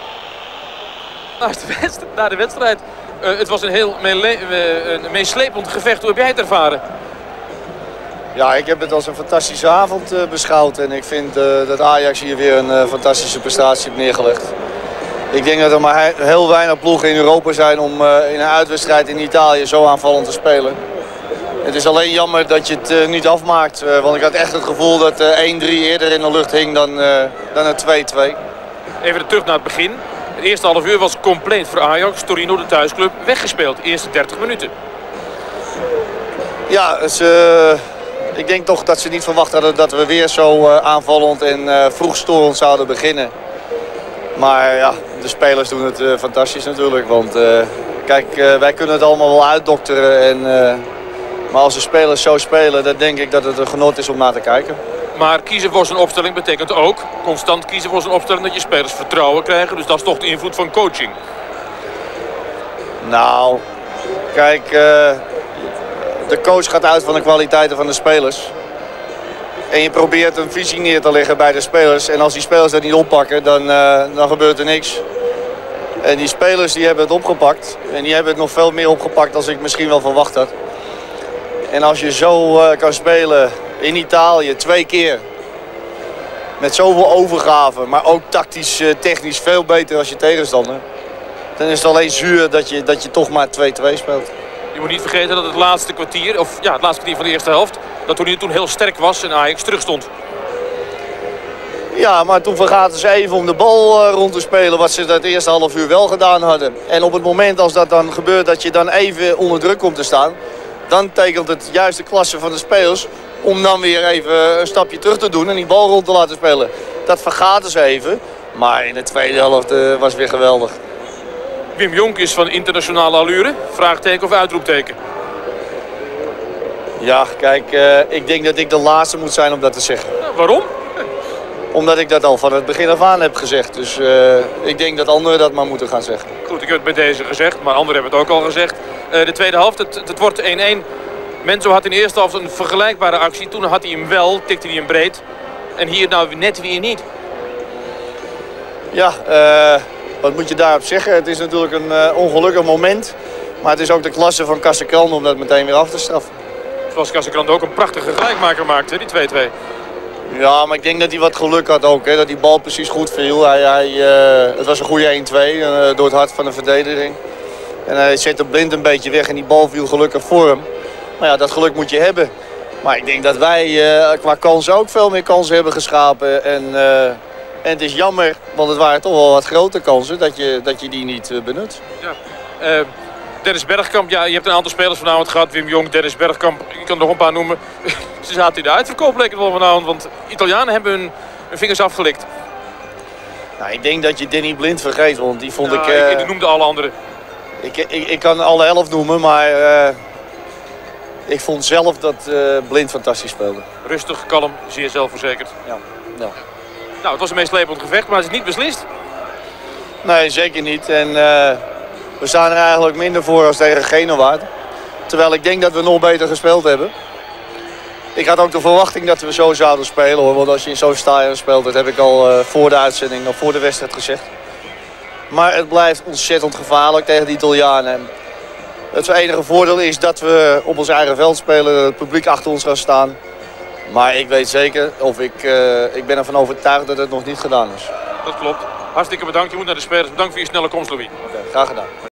Na de wedstrijd. Het was een heel meeslepend gevecht. Hoe heb jij het ervaren? Ja, ik heb het als een fantastische avond beschouwd. En ik vind dat Ajax hier weer een fantastische prestatie heeft neergelegd. Ik denk dat er maar heel weinig ploegen in Europa zijn om in een uitwedstrijd in Italië zo aanvallend te spelen. Het is alleen jammer dat je het niet afmaakt. Want ik had echt het gevoel dat 1-3 eerder in de lucht hing dan het 2-2. Even terug naar het begin. Het eerste half uur was compleet voor Ajax. Torino, de thuisclub, weggespeeld. De eerste 30 minuten. Ja, ik denk toch dat ze niet verwacht hadden dat we weer zo aanvallend en vroeg storend zouden beginnen. Maar ja, de spelers doen het fantastisch natuurlijk. Want kijk, wij kunnen het allemaal wel uitdokteren. Maar als de spelers zo spelen, dan denk ik dat het een genot is om naar te kijken. Maar kiezen voor zijn opstelling betekent ook, constant kiezen voor zijn opstelling, dat je spelers vertrouwen krijgen. Dus dat is toch de invloed van coaching. Nou, kijk, de coach gaat uit van de kwaliteiten van de spelers. En je probeert een visie neer te leggen bij de spelers. En als die spelers dat niet oppakken, dan gebeurt er niks. En die spelers die hebben het opgepakt. En die hebben het nog veel meer opgepakt dan ik misschien wel verwacht had. En als je zo kan spelen in Italië 2 keer. Met zoveel overgave, maar ook tactisch, technisch veel beter als je tegenstander. Dan is het alleen zuur dat je toch maar 2-2 speelt. Je moet niet vergeten dat het laatste kwartier van de eerste helft, dat toen heel sterk was en Ajax terugstond. Ja, maar toen vergaten ze even om de bal rond te spelen, wat ze dat eerste half uur wel gedaan hadden. En op het moment als dat dan gebeurt, dat je dan even onder druk komt te staan, dan tekent het juist de klasse van de spelers om dan weer even een stapje terug te doen en die bal rond te laten spelen. Dat vergaten ze even, maar in de tweede helft was weer geweldig. Wim Jonk is van internationale allure. Vraagteken of uitroepteken? Ja, kijk, ik denk dat ik de laatste moet zijn om dat te zeggen. Waarom? Omdat ik dat al van het begin af aan heb gezegd. Dus ik denk dat anderen dat maar moeten gaan zeggen. Goed, ik heb het bij deze gezegd, maar anderen hebben het ook al gezegd. De tweede helft, het wordt 1-1. Menzo had in de eerste helft een vergelijkbare actie. Toen had hij hem wel, tikte hij hem breed. En hier nou net weer niet. Ja, wat moet je daarop zeggen? Het is natuurlijk een ongelukkig moment. Maar het is ook de klasse van Casagrande om dat meteen weer af te straffen. Zoals Casagrande ook een prachtige gelijkmaker maakte, die 2-2. Ja, maar ik denk dat hij wat geluk had ook. Hè, dat die bal precies goed viel. Het was een goede 1-2 door het hart van de verdediging. En hij zette Blind een beetje weg en die bal viel gelukkig voor hem. Maar ja, dat geluk moet je hebben. Maar ik denk dat wij qua kansen ook veel meer kansen hebben geschapen. En het is jammer, want het waren toch wel wat grote kansen dat je die niet benut. Ja. Dennis Bergkamp, ja, je hebt een aantal spelers vanavond gehad. Wim Jonk, Dennis Bergkamp, ik kan er nog een paar noemen. Ze zaten in de uitverkoop lekker wel vanavond, want Italianen hebben hun vingers afgelikt. Nou, ik denk dat je Danny Blind vergeet, want die vond ik noemde alle anderen. Ik kan alle 11 noemen, maar ik vond zelf dat Blind fantastisch speelde. Rustig, kalm, zeer zelfverzekerd. Ja. Nou, het was een meeslepend gevecht, maar het is niet beslist. Nee, zeker niet. En we staan er eigenlijk minder voor als tegen Genoa. Terwijl ik denk dat we nog beter gespeeld hebben. Ik had ook de verwachting dat we zo zouden spelen, hoor. Want als je in zo'n stadion speelt, dat heb ik al voor de uitzending of voor de wedstrijd gezegd. Maar het blijft ontzettend gevaarlijk tegen de Italianen. Het enige voordeel is dat we op ons eigen veld spelen, dat het publiek achter ons gaat staan. Maar ik weet zeker, ik ben ervan overtuigd dat het nog niet gedaan is. Dat klopt. Hartstikke bedankt. Je moet naar de spelers. Bedankt voor je snelle komst, Louis. Oké, graag gedaan.